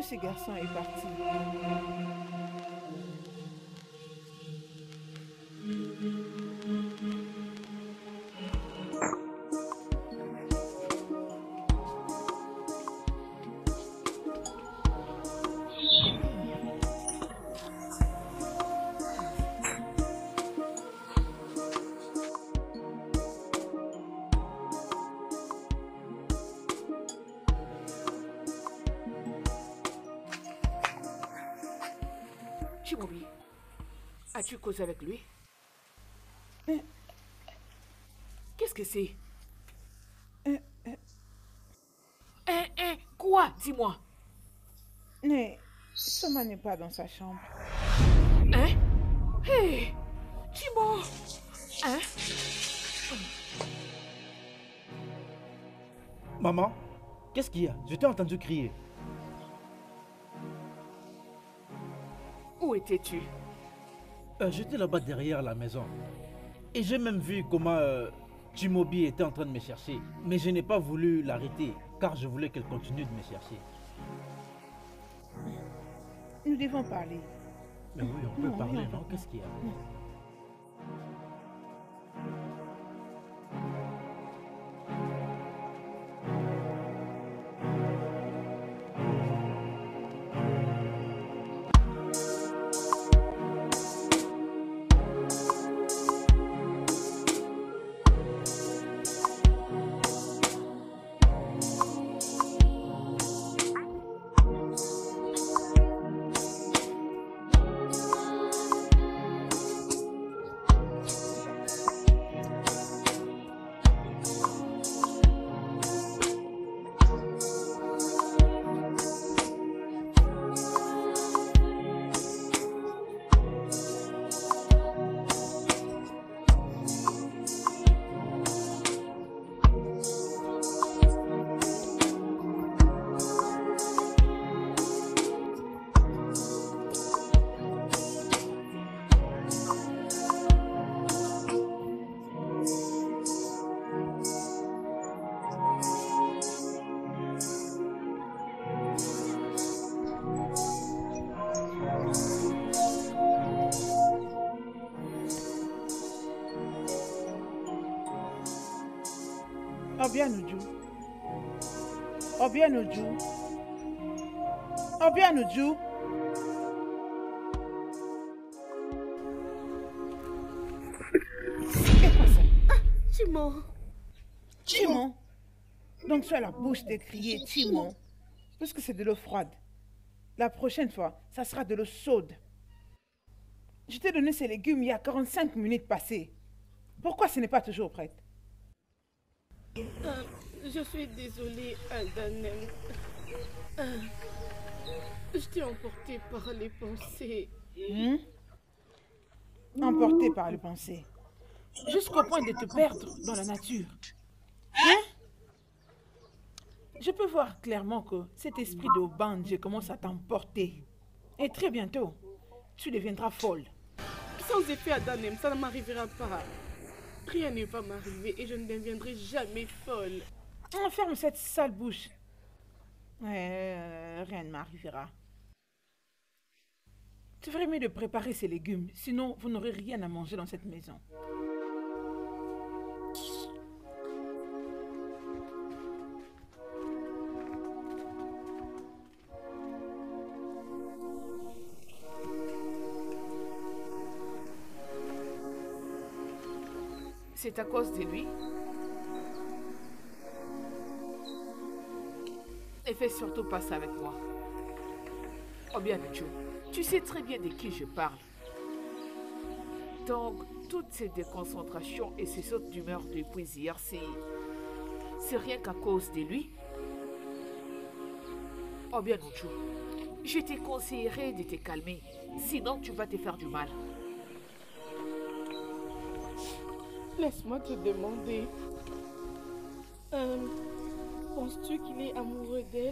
ce garçon est parti. Chimobi, as-tu causé avec lui? Qu'est-ce que c'est? Quoi? Dis-moi. Mais Soma n'est pas dans sa chambre. Hein? Hé! Chimo! Hein? Maman, qu'est-ce qu'il y a? Je t'ai entendu crier. Où étais-tu? J'étais là-bas derrière la maison. Et j'ai même vu comment Chimobi était en train de me chercher. Mais je n'ai pas voulu l'arrêter, car je voulais qu'elle continue de me chercher. Nous devons parler. Mais oui, on peut Non, parler, oui, on non? peut. Qu'est-ce qu'il y a? Obianuju. Obianuju. Obianuju. C'est quoi ça? Chimo. Timon. Donc tu as la bouche de crier Timon. Parce que c'est de l'eau froide. La prochaine fois, ça sera de l'eau chaude. Je t'ai donné ces légumes il y a 45 minutes passées. Pourquoi ce n'est pas toujours prêt? Je suis désolée, Aldanem. Je t'ai emporté par les pensées. Emporté par les pensées. Jusqu'au point de te perdre dans la nature. Hein? Je peux voir clairement que cet esprit de bande commence à t'emporter. Et très bientôt, tu deviendras folle. Sans effet, Aldanem, ça ne m'arrivera pas. Rien ne va m'arriver et je ne deviendrai jamais folle. Ferme cette sale bouche. Rien ne m'arrivera. Tu ferais mieux de préparer ces légumes, sinon vous n'aurez rien à manger dans cette maison. C'est à cause de lui? Ne fais surtout pas ça avec moi. Obianuju, tu sais très bien de qui je parle. Donc, toutes ces déconcentrations et ces sautes d'humeur depuis hier, c'est rien qu'à cause de lui? Obianuju, je te conseillerais de te calmer, sinon tu vas te faire du mal. Laisse-moi te demander. Penses-tu qu'il est amoureux d'elle?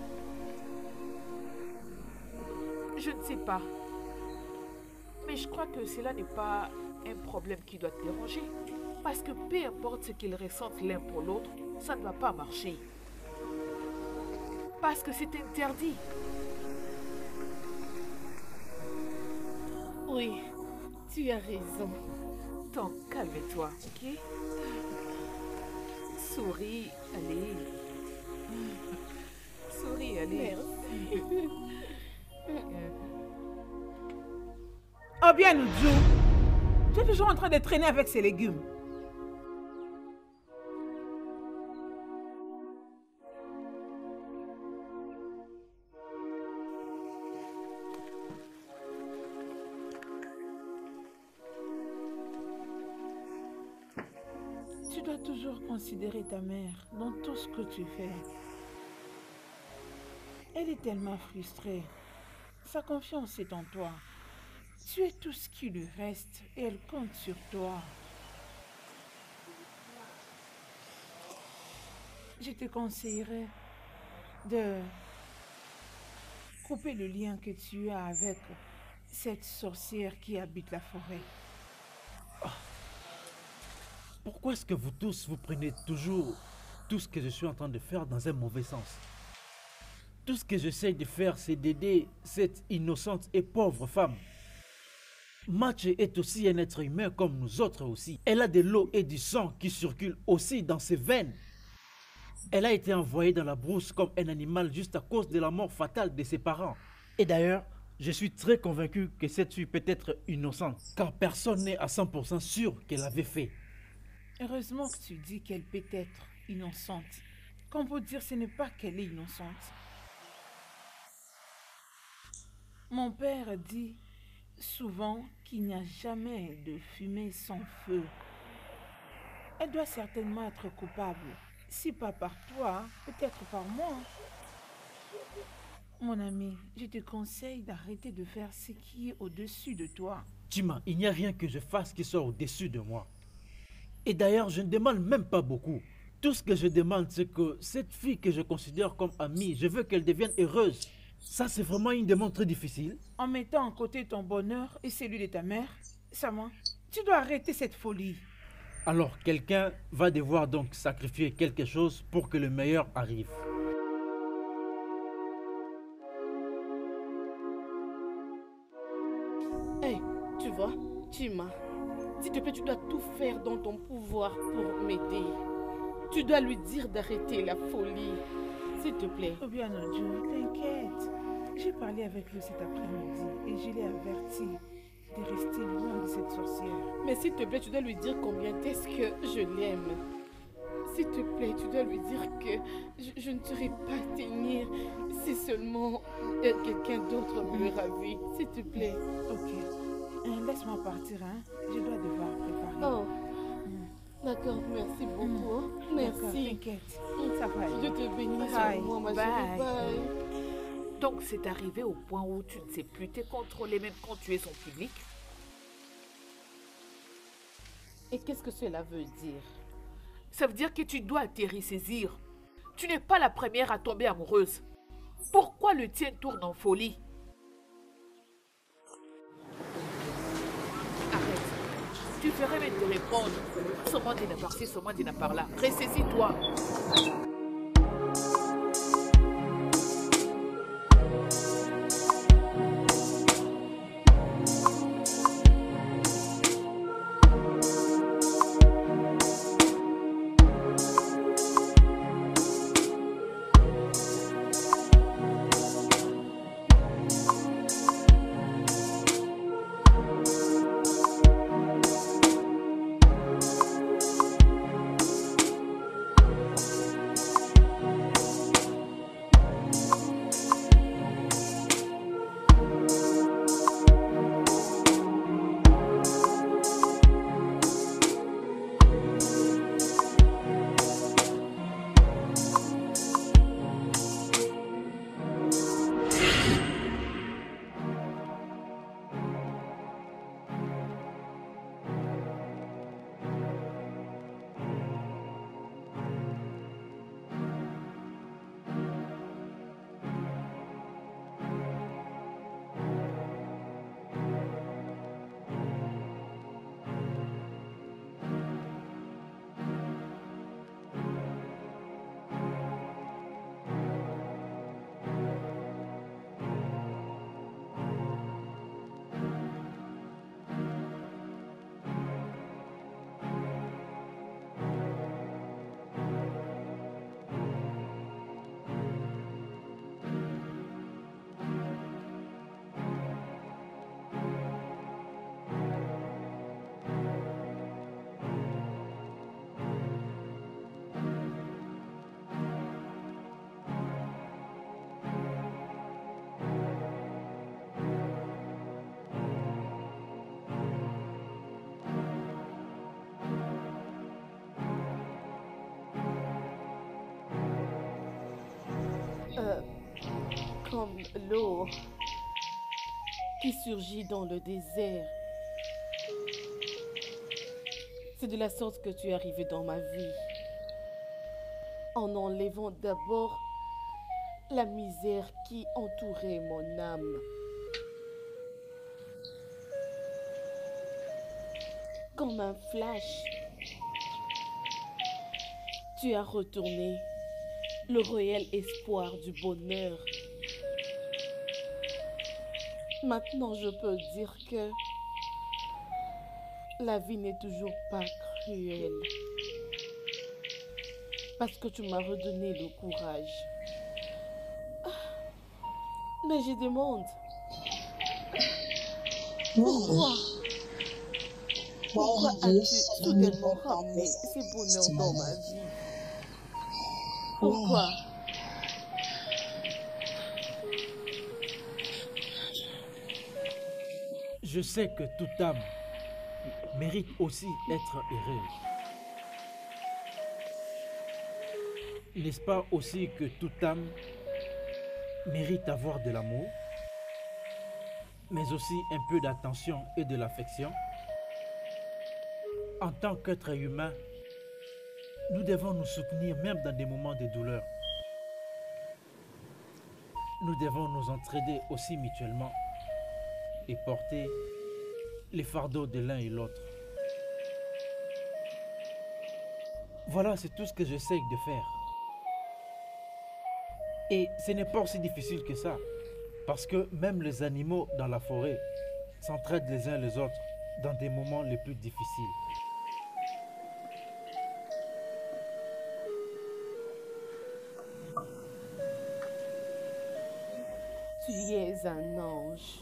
Je ne sais pas. Mais je crois que cela n'est pas un problème qui doit te déranger. Parce que peu importe ce qu'ils ressentent l'un pour l'autre, ça ne va pas marcher. Parce que c'est interdit. Oui, tu as raison. Donc, calme-toi, ok? Souris, allez. Souris, allez. Merci. Oh bien, Oudjou, tu es toujours en train de traîner avec ces légumes. Tu dois toujours considérer ta mère dans tout ce que tu fais. Elle est tellement frustrée. Sa confiance est en toi. Tu es tout ce qui lui reste et elle compte sur toi. Je te conseillerais de couper le lien que tu as avec cette sorcière qui habite la forêt. Pourquoi est-ce que vous tous, vous prenez toujours tout ce que je suis en train de faire dans un mauvais sens? Tout ce que j'essaie de faire, c'est d'aider cette innocente et pauvre femme. Match est aussi un être humain comme nous autres aussi. Elle a de l'eau et du sang qui circulent aussi dans ses veines. Elle a été envoyée dans la brousse comme un animal juste à cause de la mort fatale de ses parents. Et d'ailleurs, je suis très convaincu que cette fille peut être innocente, car personne n'est à 100% sûr qu'elle avait fait. Heureusement que tu dis qu'elle peut être innocente. Qu'on peut dire ce n'est pas qu'elle est innocente. Mon père dit souvent qu'il n'y a jamais de fumée sans feu. Elle doit certainement être coupable. Si pas par toi, peut-être par moi. Mon ami, je te conseille d'arrêter de faire ce qui est au-dessus de toi. Tima, il n'y a rien que je fasse qui soit au-dessus de moi. Et d'ailleurs, je ne demande même pas beaucoup. Tout ce que je demande, c'est que cette fille que je considère comme amie, je veux qu'elle devienne heureuse. Ça, c'est vraiment une demande très difficile. En mettant en côté ton bonheur et celui de ta mère, Sama, tu dois arrêter cette folie. Alors, quelqu'un va devoir donc sacrifier quelque chose pour que le meilleur arrive. Hey, tu vois, Tima, s'il te plaît, tu dois tout faire dans ton pouvoir pour m'aider. Tu dois lui dire d'arrêter la folie. S'il te plaît. Obiano Joe, t'inquiète. J'ai parlé avec lui cet après-midi et je l'ai averti de rester loin de cette sorcière. Mais s'il te plaît, tu dois lui dire combien est-ce que je l'aime. S'il te plaît, tu dois lui dire que je ne saurais pas tenir si seulement quelqu'un d'autre me le ravit. S'il te plaît. Ok. Laisse-moi partir, hein. Je dois devoir préparer. Oh. D'accord, merci beaucoup. Merci. T'inquiète. Ça va aller. Je te bénis Bye. sur moi, ma Bye. chérie. Bye. Donc, c'est arrivé au point où tu ne sais plus te contrôler même quand tu es son public. Et qu'est-ce que cela veut dire? Ça veut dire que tu dois te ressaisir. Tu n'es pas la première à tomber amoureuse. Pourquoi le tien tourne en folie? Arrête. Tu ferais même te répondre. Seulement de par-ci, seulement de par-là. Ressaisis-toi. Comme l'eau qui surgit dans le désert. C'est de la sorte que tu es arrivé dans ma vie, en enlevant d'abord la misère qui entourait mon âme. Comme un flash, tu as retourné le réel espoir du bonheur. Maintenant, je peux dire que la vie n'est toujours pas cruelle. Parce que tu m'as redonné le courage. Mais je demande, pourquoi as-tu soudainement ramené ces bonheurs dans ma vie? Pourquoi? Je sais que toute âme mérite aussi être heureuse. N'est-ce pas aussi que toute âme mérite d'avoir de l'amour, mais aussi un peu d'attention et de l'affection? En tant qu'être humain, nous devons nous soutenir même dans des moments de douleur. Nous devons nous entraider aussi mutuellement et porter les fardeaux de l'un et l'autre. Voilà, c'est tout ce que j'essaie de faire. Et ce n'est pas aussi difficile que ça, parce que même les animaux dans la forêt s'entraident les uns les autres dans des moments les plus difficiles. Tu es un ange.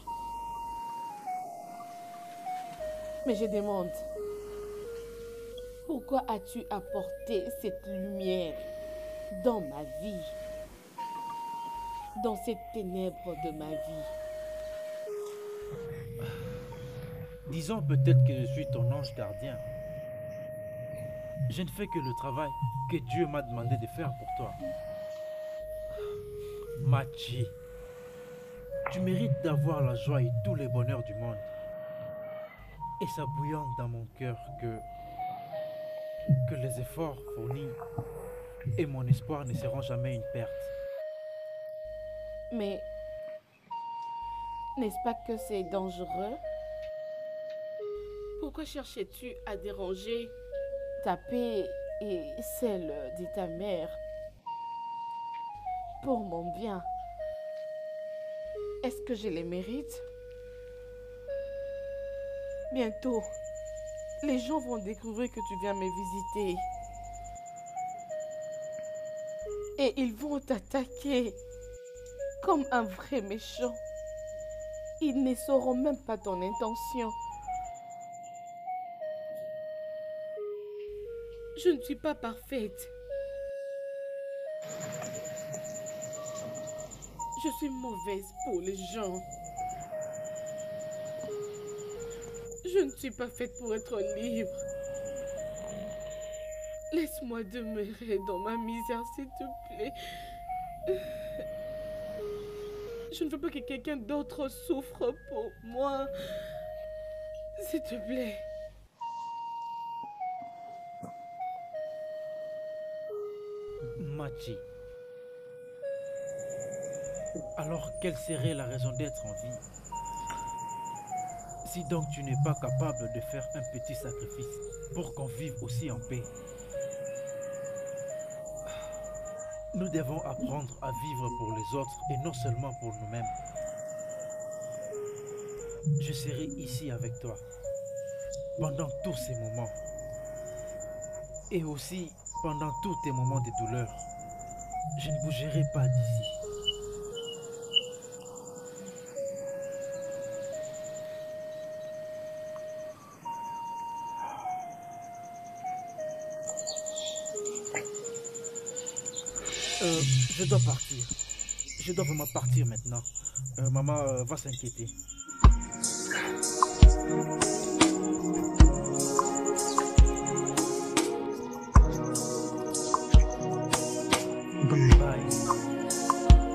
Mais je demande, pourquoi as-tu apporté cette lumière dans ma vie, dans ces ténèbres de ma vie? Disons peut-être que je suis ton ange gardien. Je ne fais que le travail que Dieu m'a demandé de faire pour toi. Machi, tu mérites d'avoir la joie et tous les bonheurs du monde. Et ça bouillonne dans mon cœur que les efforts fournis et mon espoir ne seront jamais une perte. Mais n'est-ce pas que c'est dangereux? Pourquoi cherchais-tu à déranger ta paix et celle de ta mère pour mon bien? Est-ce que je les mérite? Bientôt, les gens vont découvrir que tu viens me visiter. Et ils vont t'attaquer comme un vrai méchant. Ils ne sauront même pas ton intention. Je ne suis pas parfaite. Je suis mauvaise pour les gens. Je ne suis pas faite pour être libre. Laisse-moi demeurer dans ma misère, s'il te plaît. Je ne veux pas que quelqu'un d'autre souffre pour moi. S'il te plaît. Machi. Alors, quelle serait la raison d'être en vie? Si donc tu n'es pas capable de faire un petit sacrifice pour qu'on vive aussi en paix. Nous devons apprendre à vivre pour les autres et non seulement pour nous-mêmes. Je serai ici avec toi pendant tous ces moments et aussi pendant tous tes moments de douleur. Je ne bougerai pas d'ici. Je dois partir. Je dois vraiment partir maintenant. Maman va s'inquiéter. Bye.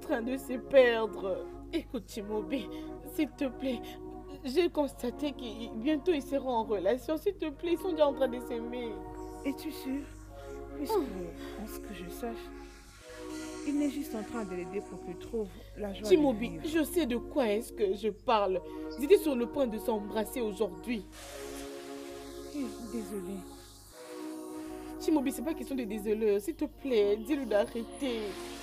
train de se perdre. Écoute, Chimobi, s'il te plaît, j'ai constaté que bientôt ils seront en relation. S'il te plaît, ils sont déjà en train de s'aimer. Es-tu sûr? Puisque, à ce que je sache, il est juste en train de l'aider pour qu'il trouve la joie de Chimobi, vivre. je sais de quoi est-ce que je parle. Ils étaient sur le point de s'embrasser aujourd'hui. Désolée. Chimobi, c'est pas question de désolé. S'il te plaît, dis-lui d'arrêter.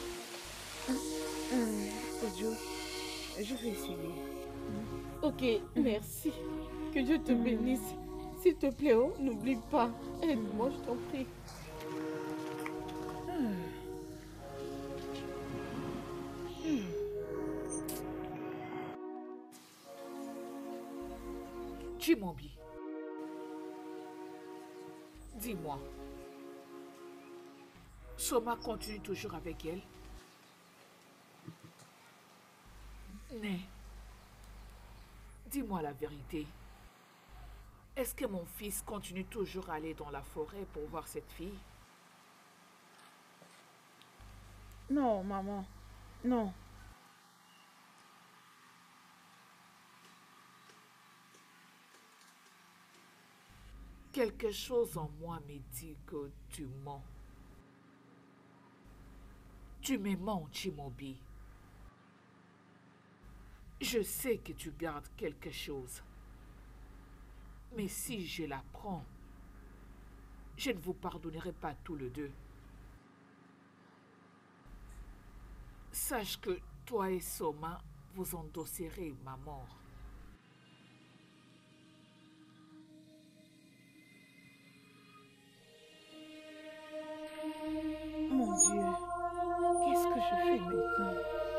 Ojo, je vais essayer. Ok, merci. Que Dieu te bénisse. S'il te plaît, oh, n'oublie pas. Aide-moi, je t'en prie. Chimobi, dis-moi, Soma continue toujours avec elle? Mais, dis-moi la vérité. Est-ce que mon fils continue toujours à aller dans la forêt pour voir cette fille? Non, maman. Non. Quelque chose en moi me dit que tu mens. Tu me mens, Chimobi. Je sais que tu gardes quelque chose. Mais si je l'apprends, je ne vous pardonnerai pas tous les deux. Sache que toi et Soma, vous endosserez ma mort. Mon Dieu, qu'est-ce que je fais maintenant?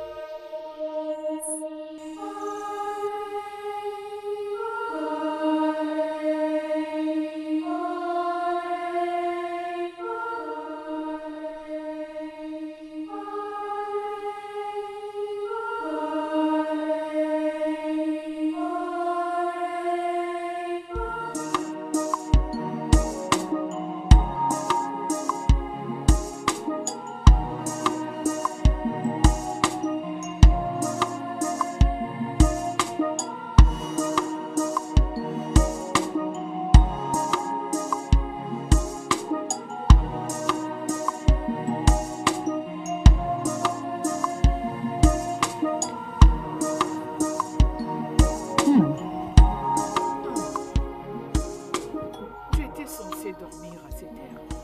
Tu étais censé dormir à cette heure.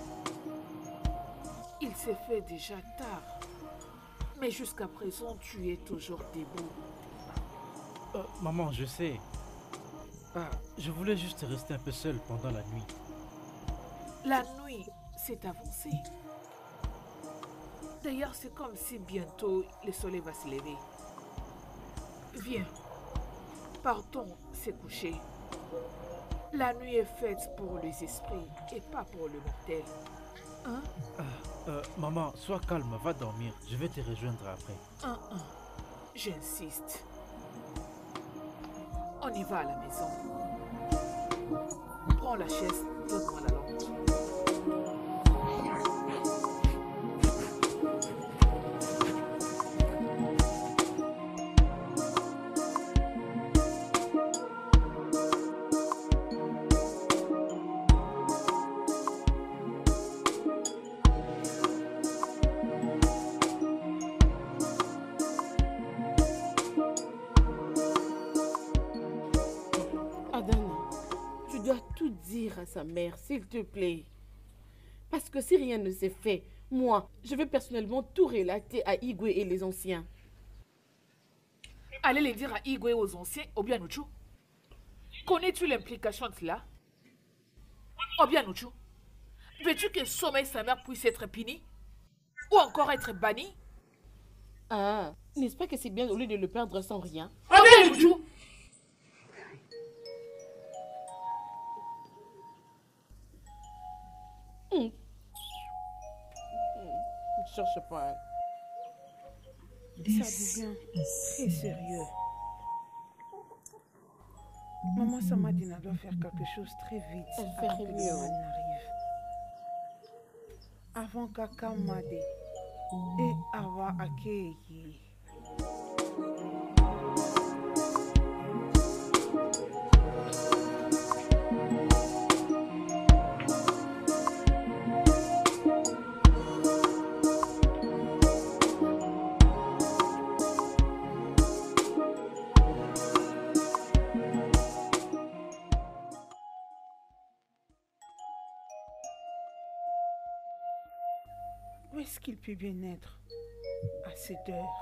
Il s'est fait déjà tard. Mais jusqu'à présent, tu es toujours debout. Maman, je sais. Je voulais juste rester un peu seul pendant la nuit. La nuit s'est avancée. D'ailleurs, c'est comme si bientôt le soleil va se lever. Viens, partons se coucher. La nuit est faite pour les esprits et pas pour le mortel. Hein? Maman, sois calme, va dormir. Je vais te rejoindre après. J'insiste. On y va à la maison. Prends la chaise, donne-moi la lampe. Adana, tu dois tout dire à sa mère, s'il te plaît. Parce que si rien ne s'est fait, moi, je vais personnellement tout relater à Igwe et les anciens. Allez les dire à Igwe et aux anciens, Obianuchu. Connais-tu l'implication de cela? Obianuchu, veux-tu que Soma et sa mère puissent être punis? Ou encore être bannis? Ah, n'est-ce pas que c'est bien au lieu de le perdre sans rien? Obianuchu! Ne cherche pas. Ça devient très sérieux. Maman Samadina doit faire quelque chose très vite Elle avant ferait que le mieux. mal n'arrive. Avant Kaka Made et Awa Akeyi Où est-ce qu'il peut bien être à cette heure?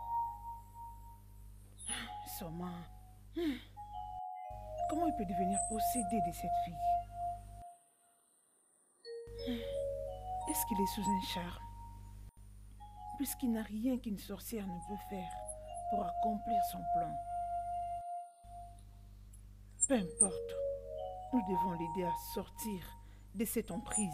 Soma, comment il peut devenir possédé de cette fille? Est-ce qu'il est sous un charme? Puisqu'il n'a rien qu'une sorcière ne peut faire pour accomplir son plan. Peu importe, nous devons l'aider à sortir de cette emprise.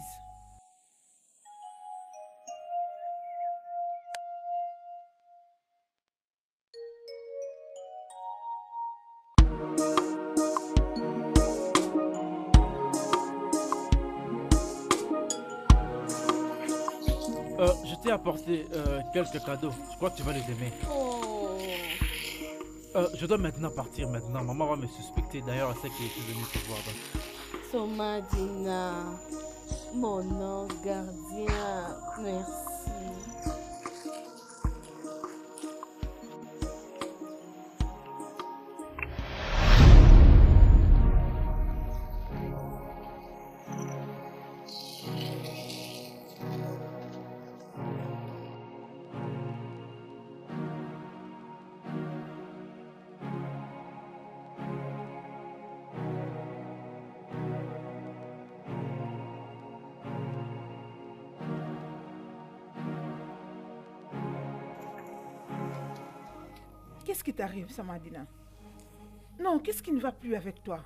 Je t'ai apporté quelques cadeaux. Je crois que tu vas les aimer. Oh. Je dois maintenant partir maintenant. Maman va me suspecter. D'ailleurs, elle sait que je suis venu te voir. Donc. Somadina, mon ange gardien, merci. Qu'est-ce qui t'arrive, Samadina? Non, qu'est-ce qui ne va plus avec toi?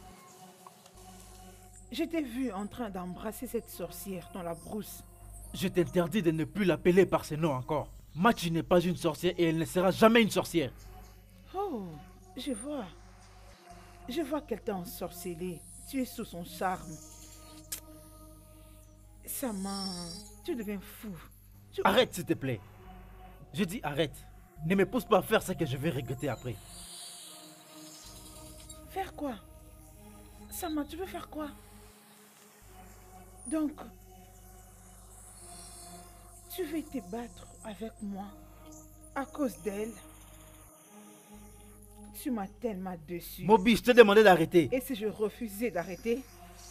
Je t'ai vu en train d'embrasser cette sorcière dans la brousse. Je t'interdis de ne plus l'appeler par ce nom encore. Machi n'est pas une sorcière et elle ne sera jamais une sorcière. Oh, je vois. Je vois qu'elle t'a ensorcelé. Tu es sous son charme. Sama, tu deviens fou. Arrête s'il te plaît. Je dis arrête. Ne me pousse pas à faire ce que je vais regretter après. Faire quoi? Sama, tu veux faire quoi? Donc, tu veux te battre avec moi à cause d'elle? Tu m'as tellement déçu. Moby, je t'ai demandé d'arrêter. Et si je refusais d'arrêter?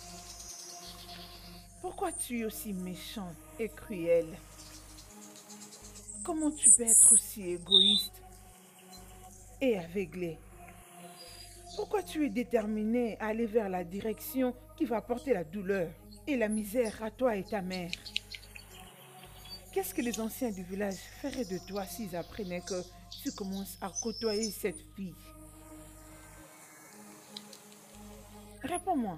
Pourquoi tu es aussi méchant et cruel? Comment tu peux être aussi égoïste et aveuglé? Pourquoi tu es déterminé à aller vers la direction qui va porter la douleur et la misère à toi et ta mère? Qu'est-ce que les anciens du village feraient de toi s'ils apprenaient que tu commences à côtoyer cette fille? Réponds-moi.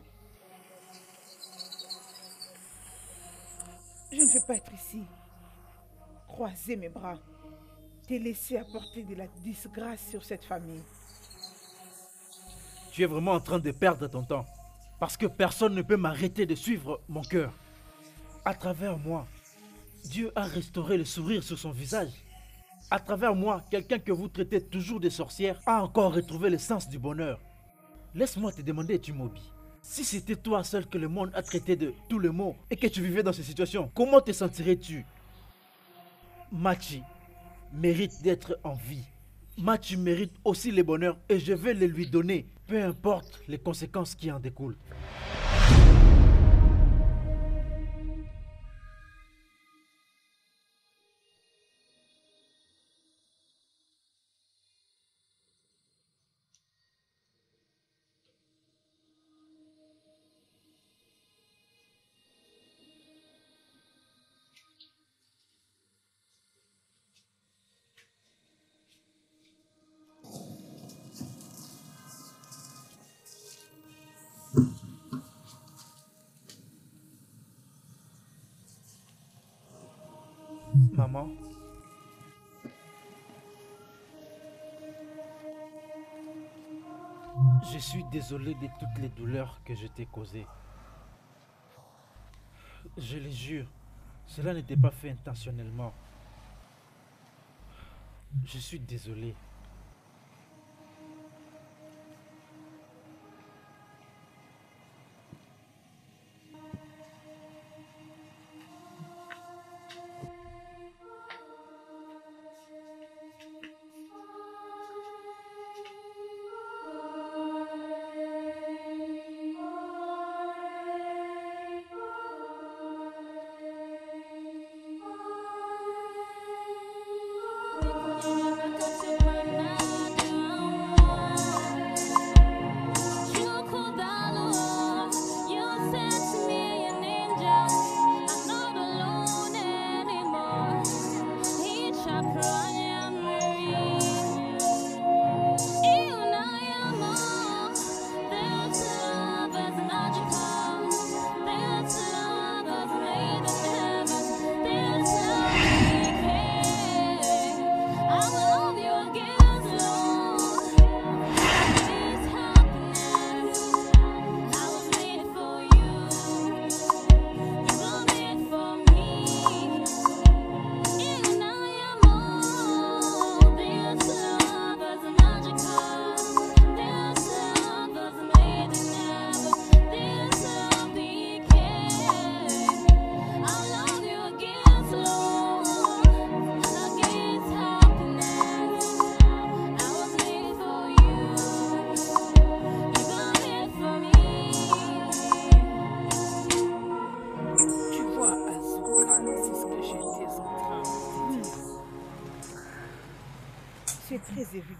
Je ne veux pas être ici, croiser mes bras, te laisser apporter de la disgrâce sur cette famille. Tu es vraiment en train de perdre ton temps. Parce que personne ne peut m'arrêter de suivre mon cœur. À travers moi, Dieu a restauré le sourire sur son visage. À travers moi, quelqu'un que vous traitez toujours de sorcière a encore retrouvé le sens du bonheur. Laisse-moi te demander, Tumobi. Si c'était toi seul que le monde a traité de tous les maux et que tu vivais dans cette situation, comment te sentirais-tu? Machi mérite d'être en vie. Machi mérite aussi le bonheur et je vais le lui donner, peu importe les conséquences qui en découlent. Maman, je suis désolé de toutes les douleurs que je t'ai causées. Je le jure, cela n'était pas fait intentionnellement. Je suis désolé.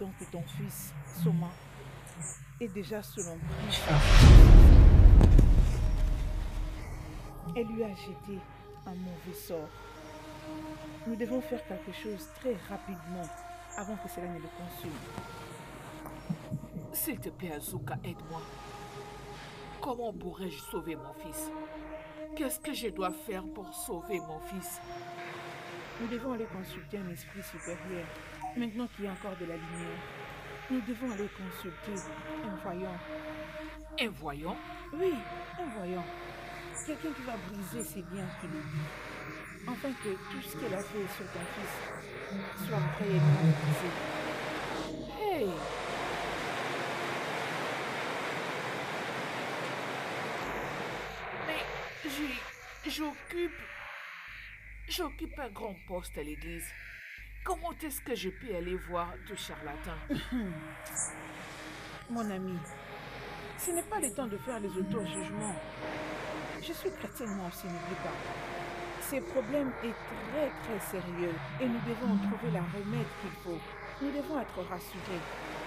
donc que ton fils, Soma, est déjà sous l'emprise. Elle lui a jeté un mauvais sort. Nous devons faire quelque chose très rapidement avant que cela ne le consume. S'il te plaît, Azuka, aide-moi. Comment pourrais-je sauver mon fils? Qu'est-ce que je dois faire pour sauver mon fils? Nous devons aller consulter un esprit supérieur. Maintenant qu'il y a encore de la lumière, nous devons aller consulter un voyant. Un voyant? Oui, un voyant. Quelqu'un qui va briser ses liens qui le dit. Afin que tout ce qu'elle a fait sur ton fils soit réellement brisé. Hey! Mais j'occupe un grand poste à l'église. Comment est-ce que je peux aller voir de charlatans? Mon ami, ce n'est pas le temps de faire les auto-jugements. Je suis chrétienne moi aussi, n'oublie pas. Ce problème est très sérieux et nous devons trouver la remède qu'il faut. Nous devons être rassurés.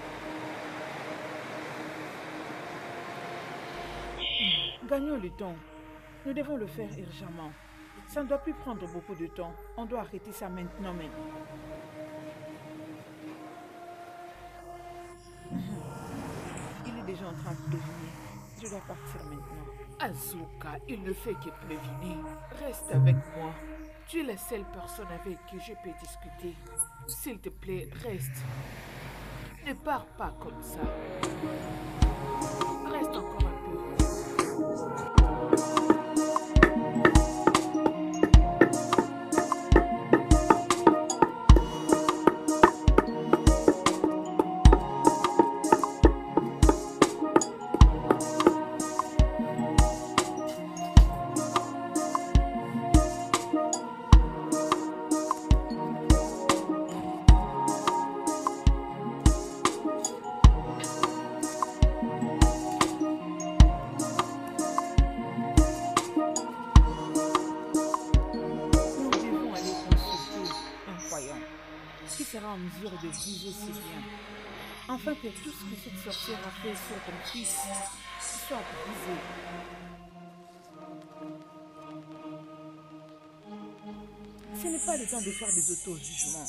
Gagnons le temps. Nous devons le faire urgemment. Ça ne doit plus prendre beaucoup de temps. On doit arrêter ça maintenant même. Il est déjà en train de devenir. Je dois partir maintenant. Azuka, il ne fait que prévenir. Reste avec moi. Tu es la seule personne avec qui je peux discuter. S'il te plaît, reste. Ne pars pas comme ça. Reste encore un peu. En mesure de briser ses liens, afin que tout ce que cette sorcière a fait sur ton fils soit brisé. Ce n'est pas le temps de faire des auto-jugements.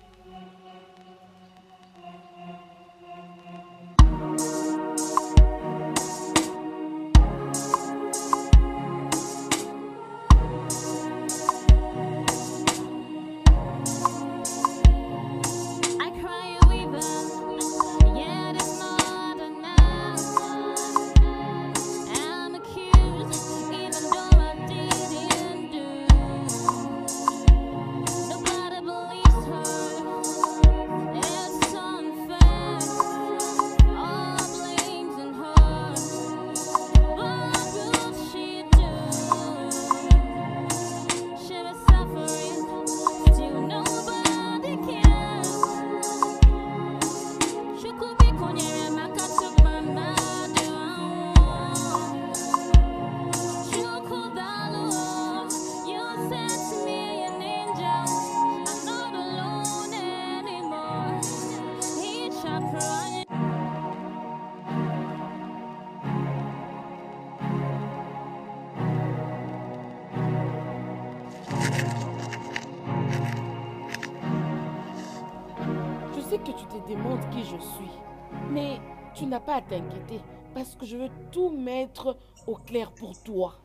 Que tu te demandes qui je suis, mais tu n'as pas à t'inquiéter parce que je veux tout mettre au clair pour toi.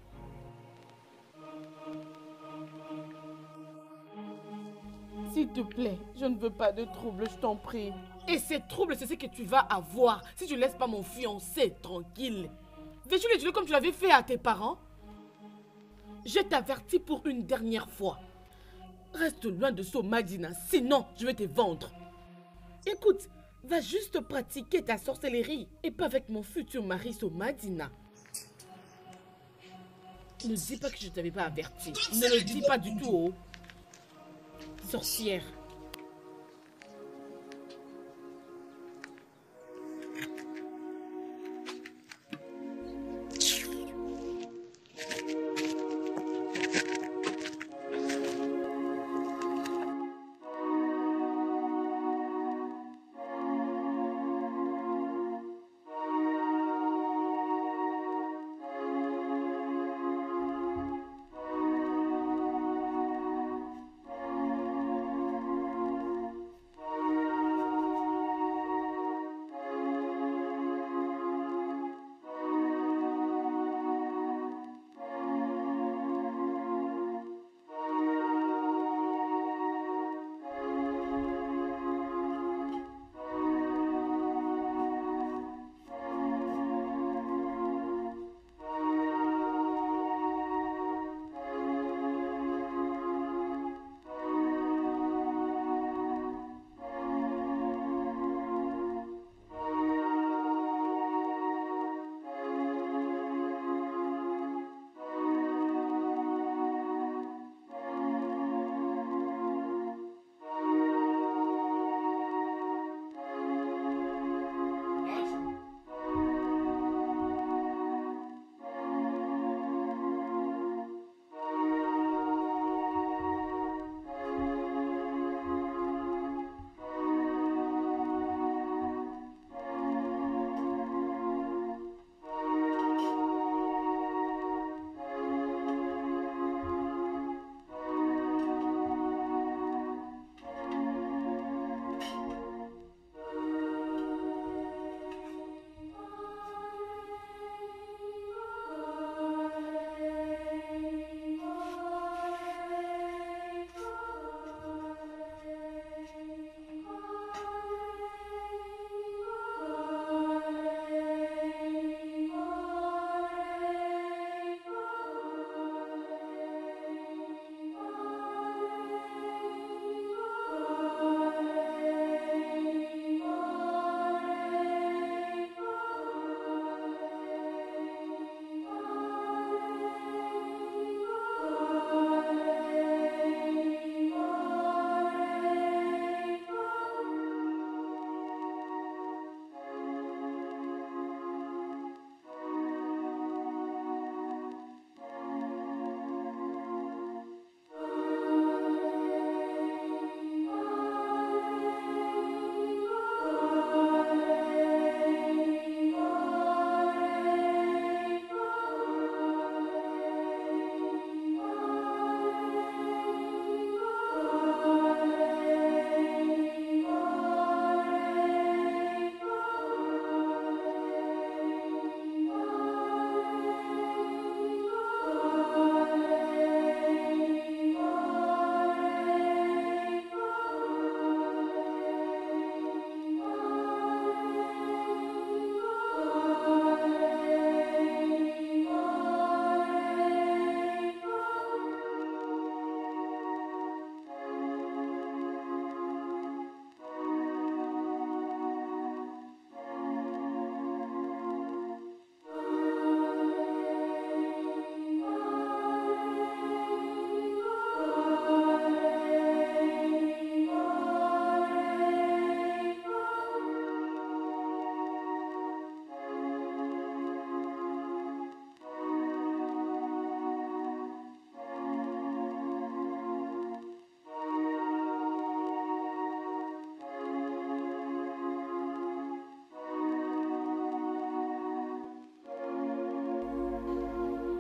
S'il te plaît, je ne veux pas de troubles, je t'en prie. Et ces troubles, c'est ce que tu vas avoir si tu ne laisses pas mon fiancé tranquille. Veux-tu le tuer comme tu l'avais fait à tes parents? Je t'avertis pour une dernière fois. Reste loin de Somadina, sinon je vais te vendre. Écoute, va juste pratiquer ta sorcellerie et pas avec mon futur mari Somadina. Ne dis pas que je ne t'avais pas averti. Ne le dis pas du tout, oh. Sorcière.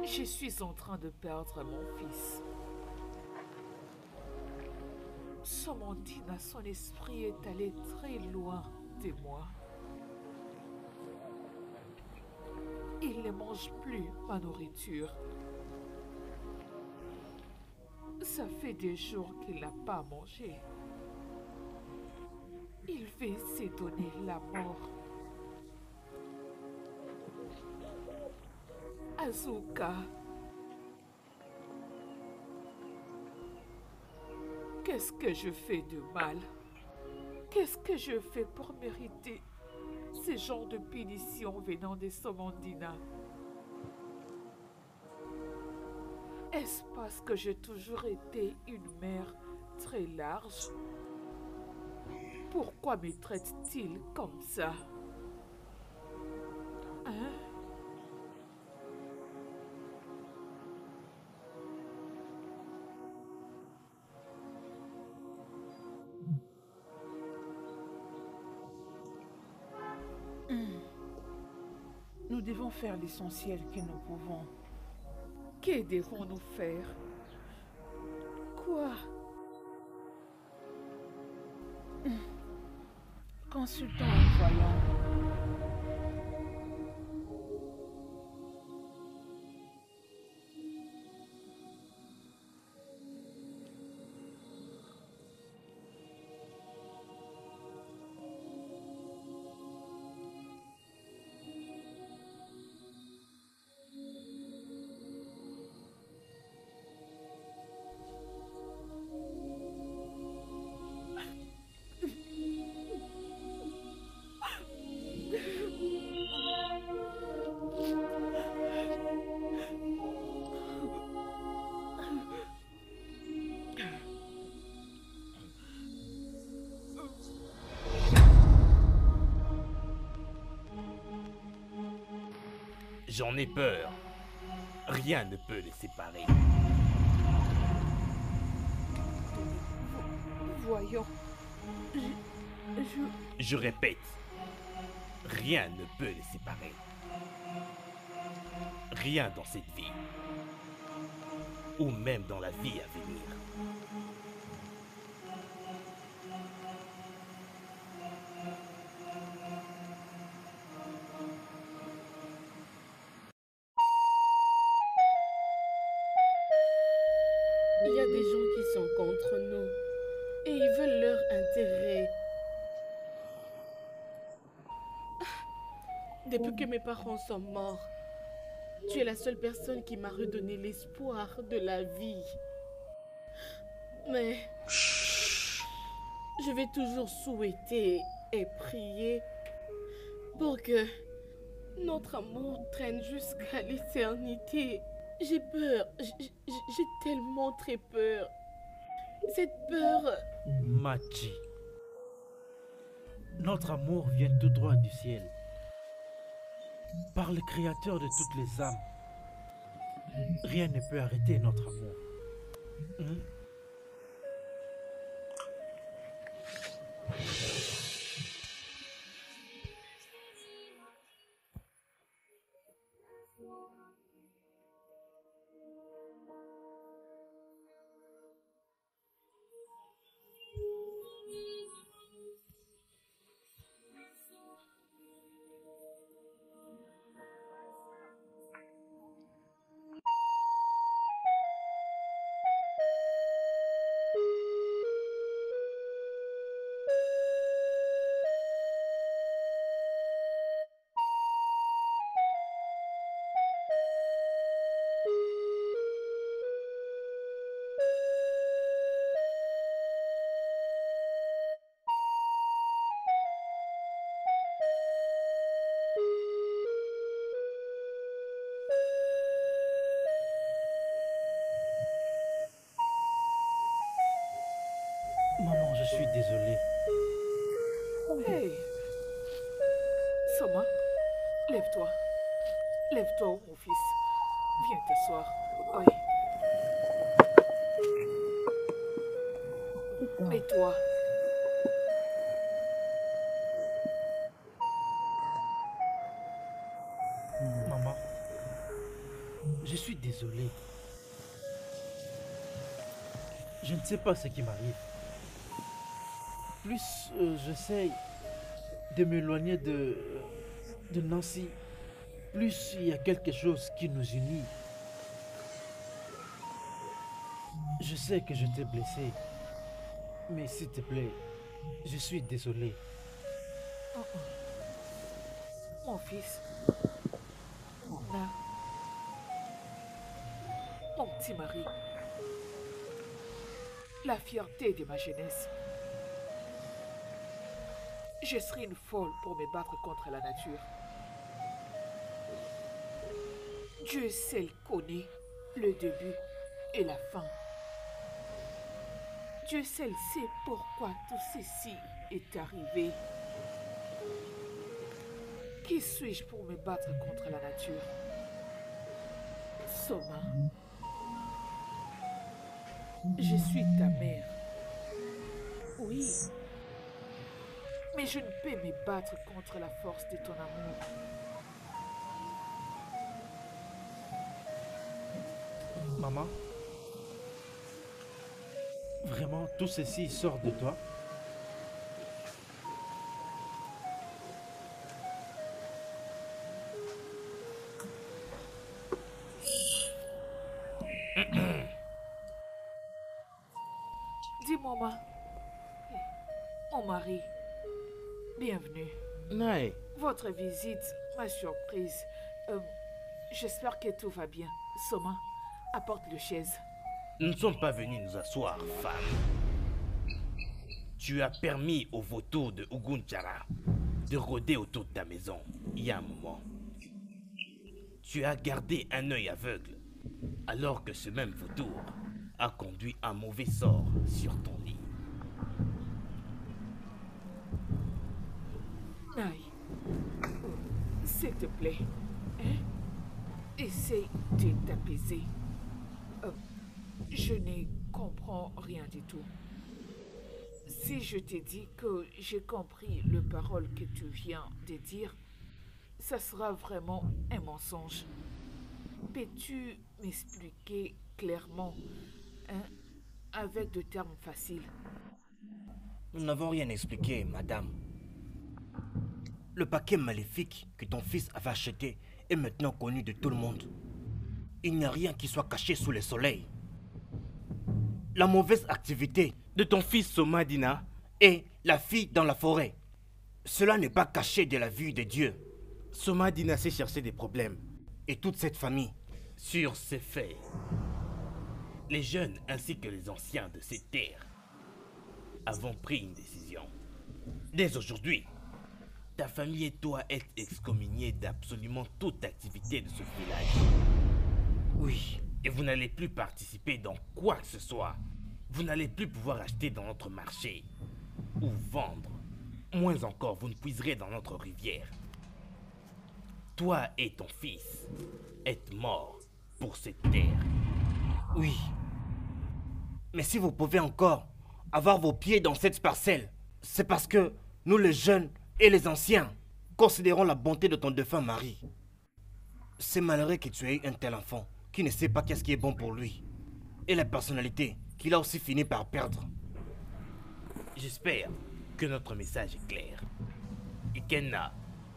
Je suis en train de perdre mon fils. Somandina, son esprit est allé très loin de moi. Il ne mange plus ma nourriture. Ça fait des jours qu'il n'a pas mangé. Il veut se donner la mort. Azuka, qu'est-ce que je fais de mal? Qu'est-ce que je fais pour mériter ce genre de punition venant de Somandina? Est-ce parce que j'ai toujours été une mère très large? Pourquoi me traite-t-il comme ça? Hein? Nous devons faire l'essentiel que nous pouvons. Que devons-nous faire? Quoi? Consultons un voyant. J'en ai peur. Rien ne peut les séparer. Voyons. Je répète, rien ne peut les séparer. Rien dans cette vie, ou même dans la vie à venir. Il y a des gens qui sont contre nous et ils veulent leur intérêt. Depuis que mes parents sont morts, tu es la seule personne qui m'a redonné l'espoir de la vie. Mais je vais toujours souhaiter et prier pour que notre amour traîne jusqu'à l'éternité. J'ai peur, j'ai tellement très peur. Cette peur... Machi, notre amour vient tout droit du ciel. Par le Créateur de toutes les âmes. Rien ne peut arrêter notre amour. Maman, je suis désolé. Hey! Soma, lève-toi. Lève-toi, mon fils. Viens t'asseoir. Oui. Et toi? Maman, je suis désolé. Je ne sais pas ce qui m'arrive. Plus j'essaye de m'éloigner de Nancy, plus il y a quelque chose qui nous unit. Je sais que je t'ai blessé, mais s'il te plaît, je suis désolé. Oh, oh. Mon fils. Là. Mon petit mari. La fierté de ma jeunesse. Je serai une folle pour me battre contre la nature. Dieu seul connaît le début et la fin. Dieu seul sait pourquoi tout ceci est arrivé. Qui suis-je pour me battre contre la nature? Soma, je suis ta mère. Oui. Mais je ne peux me battre contre la force de ton amour. Maman, vraiment tout ceci sort de toi? Dis-moi, mon mari, bienvenue. Naï, Votre visite m'a surprise. J'espère que tout va bien. Soma, apporte le chaise. nous ne sommes pas venus nous asseoir, femme. Tu as permis aux vautours de Ugunchara de rôder autour de ta maison il y a un moment. Tu as gardé un œil aveugle, alors que ce même vautour a conduit un mauvais sort sur ton lit. Naï, s'il te plaît, hein? Essaye de t'apaiser. Je ne comprends rien du tout. Si je te dis que j'ai compris les paroles que tu viens de dire, ça sera vraiment un mensonge. Peux-tu m'expliquer clairement, hein, avec des termes faciles? Nous n'avons rien expliqué, madame. Le paquet maléfique que ton fils avait acheté est maintenant connu de tout le monde. Il n'y a rien qui soit caché sous le soleil. La mauvaise activité de ton fils Somadina est la fille dans la forêt. Cela n'est pas caché de la vue de Dieu. Somadina sait chercher des problèmes. Et toute cette famille. Sur ces faits, les jeunes ainsi que les anciens de ces terres avons pris une décision. Dès aujourd'hui, ta famille et toi êtes excommuniés d'absolument toute activité de ce village. Oui. Et vous n'allez plus participer dans quoi que ce soit. Vous n'allez plus pouvoir acheter dans notre marché ou vendre. Moins encore, vous ne puiserez dans notre rivière. Toi et ton fils êtes morts pour cette terre. Oui. Mais si vous pouvez encore avoir vos pieds dans cette parcelle, c'est parce que nous les jeunes et les anciens considérons la bonté de ton défunt mari. C'est malheureux que tu aies eu un tel enfant qui ne sait pas qu'est-ce qui est bon pour lui. Et la personnalité qu'il a aussi fini par perdre. J'espère que notre message est clair. Ikenna.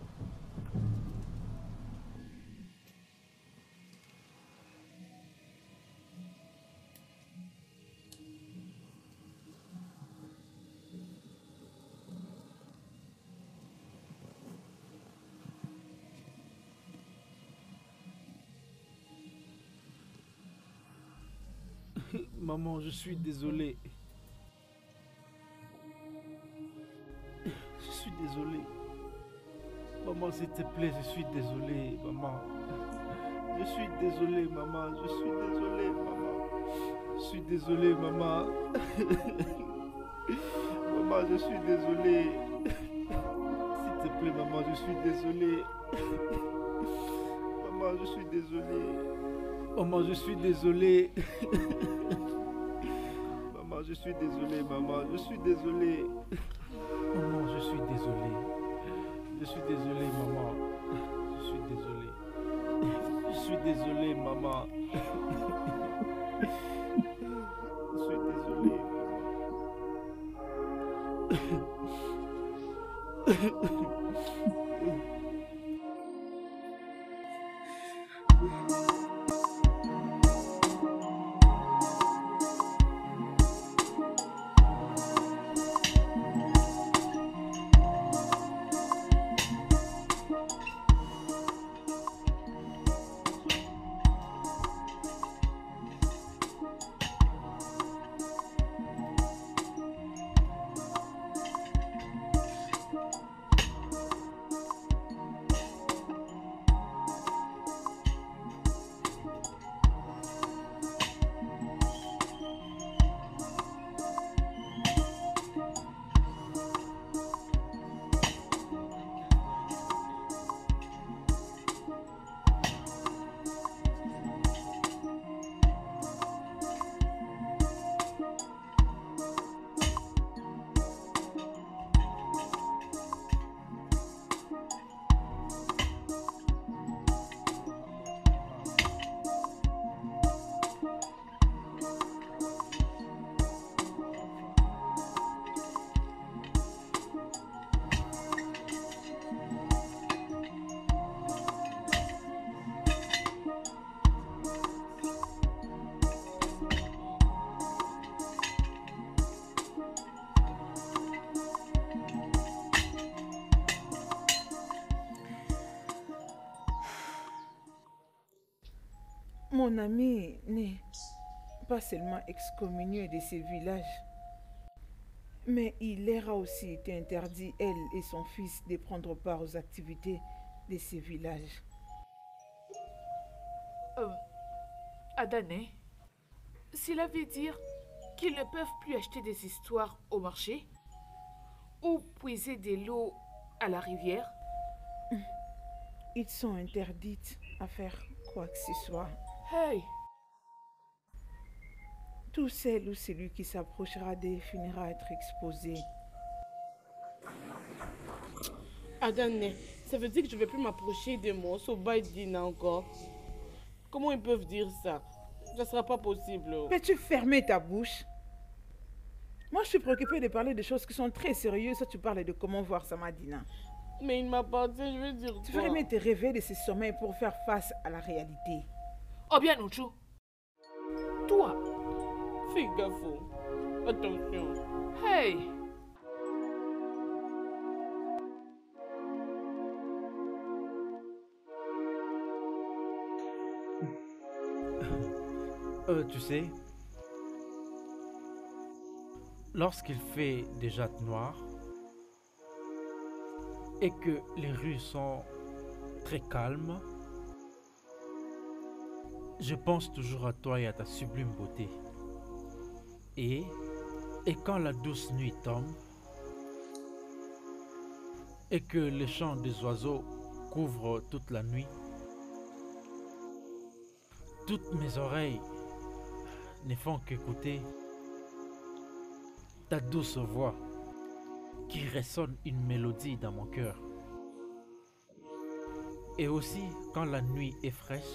Maman, je suis désolé. Je suis désolé. Maman, s'il te plaît, je suis désolé, maman. Je suis désolé, maman. Je suis désolé, maman. Je suis désolé, maman. Maman, je suis désolé. S'il te plaît, maman, je suis désolé. Maman, je suis désolé. Maman, je suis désolé. Maman, je suis désolé, maman. Je suis désolé. Maman, je suis désolé. Je suis désolé, maman. Je suis désolé. Je suis désolé, maman. Je suis désolé, maman. Mon ami n'est pas seulement excommunié de ces villages, mais il leur a aussi été interdit, elle et son fils, de prendre part aux activités de ces villages. Adane, cela veut dire qu'ils ne peuvent plus acheter des histoires au marché ou puiser de l'eau à la rivière? Ils sont interdits à faire quoi que ce soit. Hey! Tout celle ou celui qui s'approchera d'eux finira à être exposé. Adane, ça veut dire que je ne vais plus m'approcher de mon Sobaïdina encore. Comment ils peuvent dire ça? Ça ne sera pas possible. Peux-tu fermer ta bouche? Moi, je suis préoccupée de parler de choses qui sont très sérieuses. Ça, tu parles de comment voir Samadina. Mais il m'appartient, je veux dire Tu quoi? ferais mieux te réveiller de ce sommeil pour faire face à la réalité. Oh bien, Nuchu. Toi. Fais gaffe. Attention. Hey! Tu sais, lorsqu'il fait déjà noir et que les rues sont très calmes, je pense toujours à toi et à ta sublime beauté. Et quand la douce nuit tombe et que les chants des oiseaux couvrent toute la nuit, toutes mes oreilles ne font qu'écouter ta douce voix qui résonne une mélodie dans mon cœur. Et aussi quand la nuit est fraîche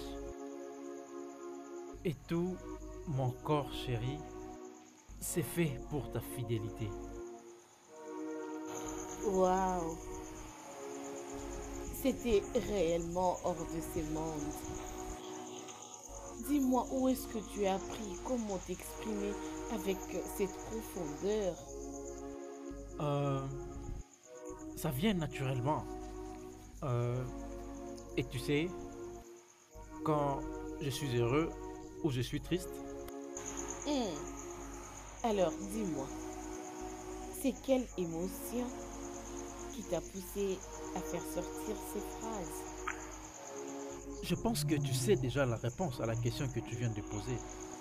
et tout mon corps chéri c'est fait pour ta fidélité. Waouh! C'était réellement hors de ce monde. Dis-moi, où est-ce que tu as appris comment t'exprimer avec cette profondeur? Ça vient naturellement. Et tu sais, quand je suis heureux ou je suis triste. Alors, dis-moi, c'est quelle émotion qui t'a poussé à faire sortir ces phrases? Je pense que tu sais déjà la réponse à la question que tu viens de poser.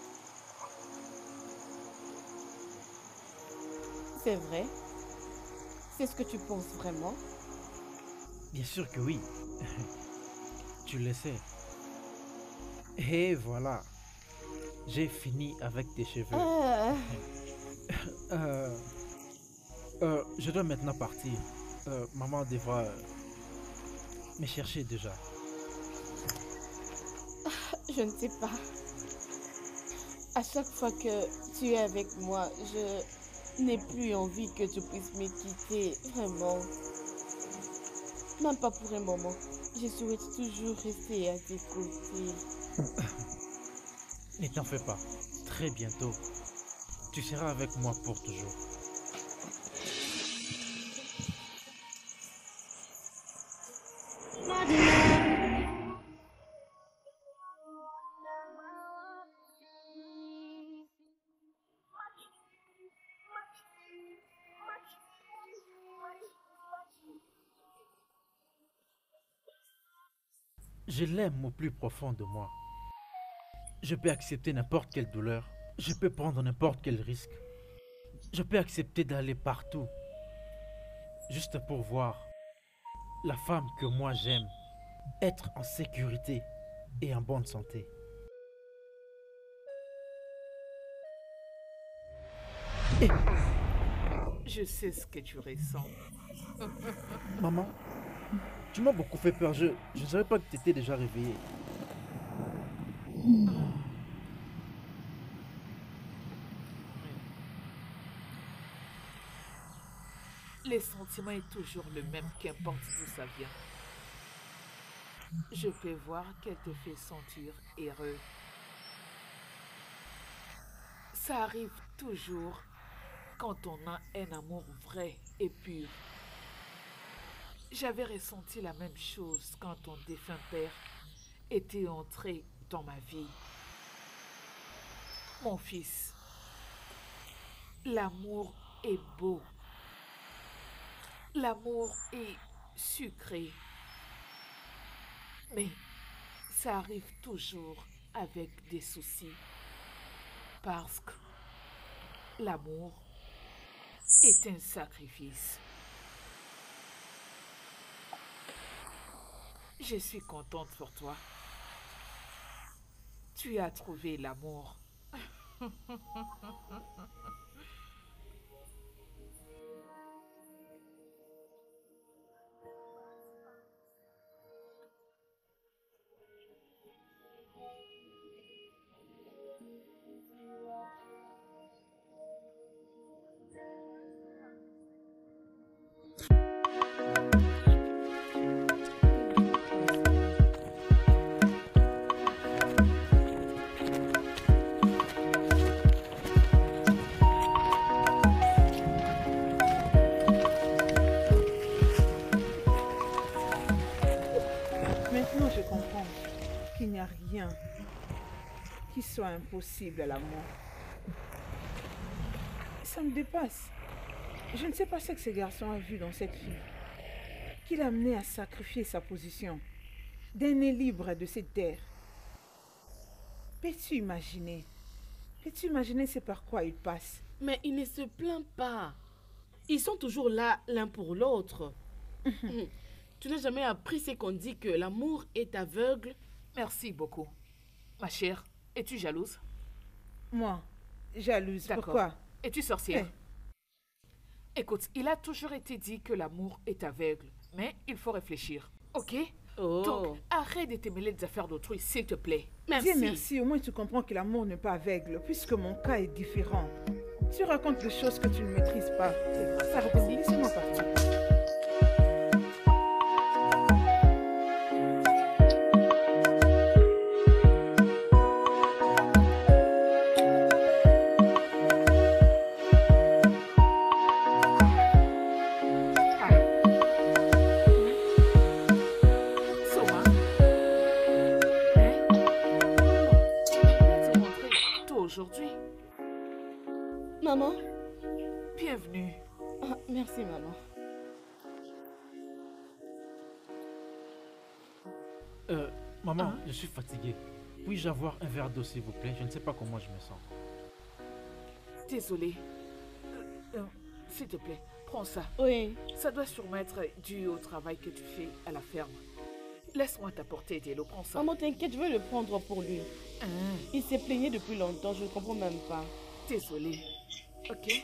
C'est vrai? C'est ce que tu penses vraiment? Bien sûr que oui. Tu le sais. Et voilà. J'ai fini avec tes cheveux. Je dois maintenant partir. Maman devra me chercher déjà. Je ne sais pas. À chaque fois que tu es avec moi, je n'ai plus envie que tu puisses me quitter. Vraiment. Même pas pour un moment. Je souhaite toujours rester à tes côtés. Ne t'en fais pas. Très bientôt, tu seras avec moi pour toujours. Je l'aime au plus profond de moi. Je peux accepter n'importe quelle douleur. Je peux prendre n'importe quel risque. Je peux accepter d'aller partout. Juste pour voir la femme que moi j'aime être en sécurité et en bonne santé. Je sais ce que tu ressens. Maman, tu m'as beaucoup fait peur. Je ne savais pas que tu étais déjà réveillée. Le sentiment est toujours le même, qu'importe d'où ça vient. Je peux voir qu'elle te fait sentir heureux. Ça arrive toujours quand on a un amour vrai et pur. J'avais ressenti la même chose quand ton défunt père était entré dans ma vie. Mon fils, l'amour est beau. L'amour est sucré. Mais ça arrive toujours avec des soucis. Parce que l'amour est un sacrifice. Je suis contente pour toi. Tu as trouvé l'amour. Maintenant, je comprends qu'il n'y a rien qui soit impossible à l'amour. Ça me dépasse. Je ne sais pas ce que ce garçon a vu dans cette fille qui l'a amené à sacrifier sa position d'aîné libre de cette terre. Peux-tu imaginer? Peux-tu imaginer c'est par quoi il passe? Mais il ne se plaint pas. Ils sont toujours là l'un pour l'autre. Tu n'as jamais appris ce qu'on dit que l'amour est aveugle? Merci beaucoup. Ma chère, es-tu jalouse? Moi, jalouse. D'accord. Pourquoi? Es-tu sorcière? Écoute, il a toujours été dit que l'amour est aveugle, mais il faut réfléchir, ok? Oh. Donc, arrête de te mêler des affaires d'autrui, s'il te plaît. Merci. Dis merci, au moins tu comprends que l'amour n'est pas aveugle, puisque mon cas est différent. Tu racontes des choses que tu ne maîtrises pas. Pardon, laissez-moi partir. Soma, tu rentré tôt aujourd'hui. Maman? Bienvenue. Ah, merci, maman. Maman, je suis fatigué. Puis-je avoir un verre d'eau, s'il vous plaît? Je ne sais pas comment je me sens. Désolée. S'il te plaît, prends ça. Oui. Ça doit sûrement être dû au travail que tu fais à la ferme. Laisse-moi t'apporter de l'eau, prends ça. Maman, t'inquiète, je vais le prendre pour lui. Il s'est plaigné depuis longtemps, je ne comprends même pas. Désolée. Ok?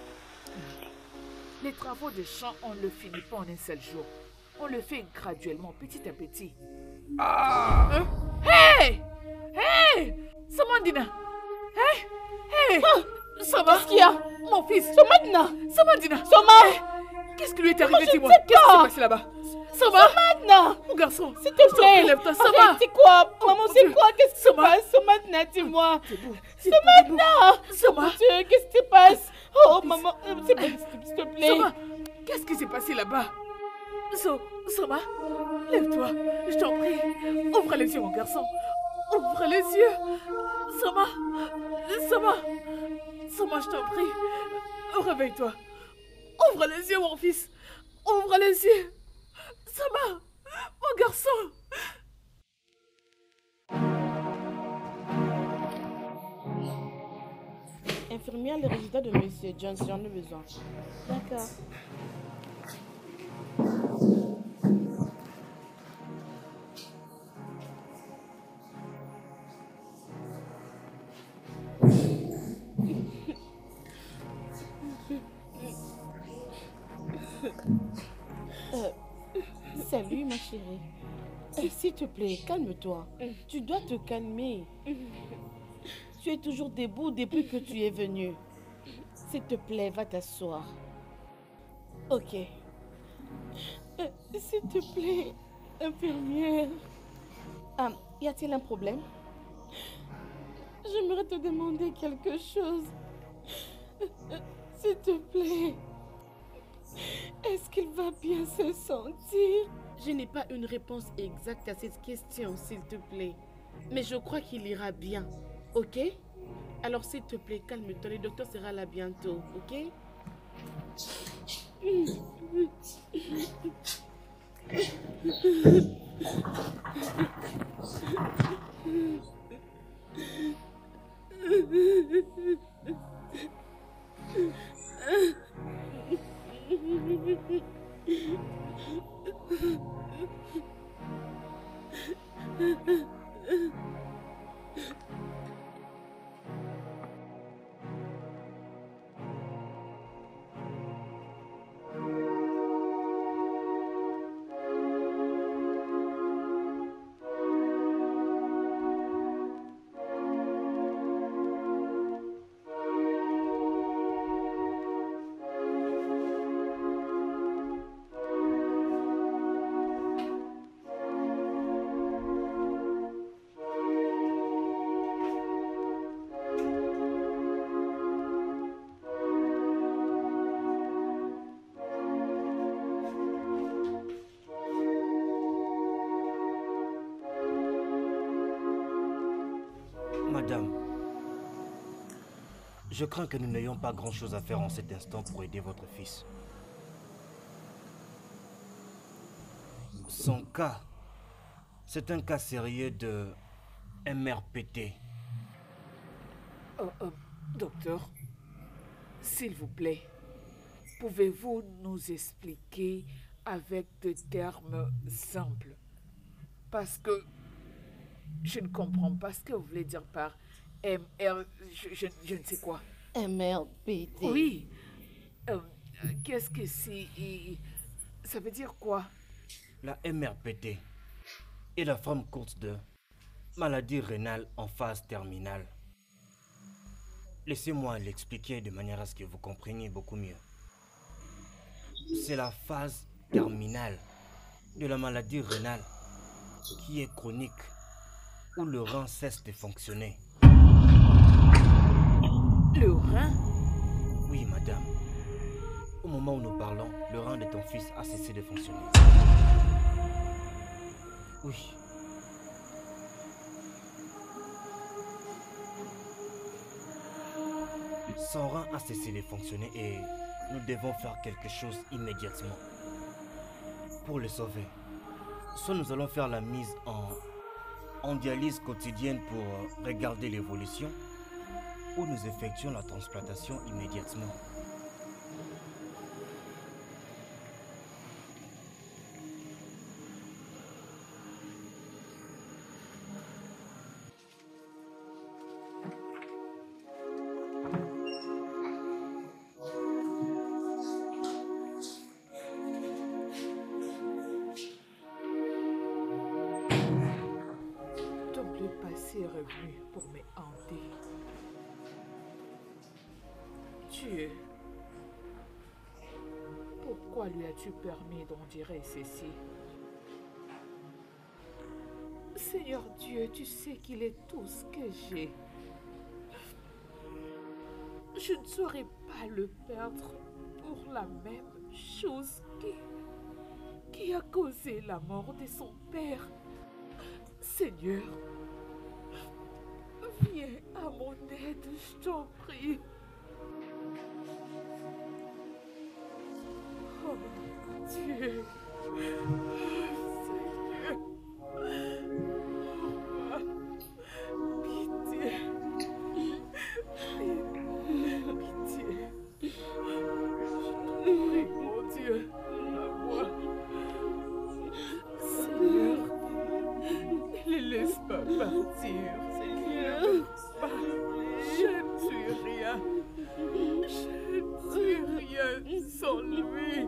Les travaux de champ, on ne le finit pas en un seul jour. On le fait graduellement, petit à petit. Hey! Hé, Samandina. Hé, ça va? Qu'est-ce qu'il y a? Mon fils. Somadna! Samandina. Soma! Qu'est-ce qui lui est arrivé, je dis-moi? ne sais Qu'est-ce qui pas. s'est passé là-bas? Soma! Somadna! Mon garçon. S'il te plaît! Lève-toi, ça Arrête, va? c'est quoi? Maman, mon c'est Dieu. quoi? Qu'est-ce qui se Soma. passe? Somadna, dis-moi! C'est Somadna! Soma. Mon Dieu, qu'est-ce qui se passe? Oh, maman, s'il te plaît! Soma, qu'est-ce qui s'est passé là-bas? Soma, lève-toi, je t'en prie. Ouvre les yeux, mon garçon. Ouvre les yeux. Soma, je t'en prie. Réveille-toi. Ouvre les yeux, mon fils. Ouvre les yeux. Soma, mon garçon. Infirmière, le résultat de Monsieur Jones, j'en ai besoin. D'accord. Salut ma chérie. S'il te plaît, calme-toi. Tu dois te calmer. Tu es toujours debout depuis que tu es venu. S'il te plaît, va t'asseoir. Ok. S'il te plaît, infirmière. Y a-t-il un problème? J'aimerais te demander quelque chose. S'il te plaît. Est-ce qu'il va bien se sentir? Je n'ai pas une réponse exacte à cette question, s'il te plaît. Mais je crois qu'il ira bien. Ok? Alors s'il te plaît, calme-toi. Le docteur sera là bientôt. Ok? Madame, je crains que nous n'ayons pas grand-chose à faire en cet instant pour aider votre fils. Son cas, c'est un cas sérieux de MRPT. Docteur, s'il vous plaît, pouvez-vous nous expliquer avec des termes simples? Parce que je ne comprends pas ce que vous voulez dire par MR... Je ne sais quoi. MRPT. Oui. Qu'est-ce que c'est? Ça veut dire quoi? La MRPT est la forme courte de maladie rénale en phase terminale. Laissez-moi l'expliquer de manière à ce que vous compreniez beaucoup mieux. C'est la phase terminale de la maladie rénale qui est chronique, où le rein cesse de fonctionner. Le rein? Oui, madame. Au moment où nous parlons, le rein de ton fils a cessé de fonctionner. Oui. Son rein a cessé de fonctionner et nous devons faire quelque chose immédiatement pour le sauver. Soit nous allons faire la mise en dialyse quotidienne pour regarder l'évolution, ou nous effectuons la transplantation immédiatement. Donc le passé revenu pour me hanter. Dieu, pourquoi lui as-tu permis d'en dire ceci? Seigneur Dieu, tu sais qu'il est tout ce que j'ai. Je ne saurais pas le perdre pour la même chose qui a causé la mort de son père. Seigneur, viens à mon aide, je t'en prie. Oh Dieu, Seigneur, pitié, pitié, je te prie, mon Dieu, à moi. Seigneur, ne laisse pas partir, Seigneur. Je ne suis rien. Je ne suis rien sans lui.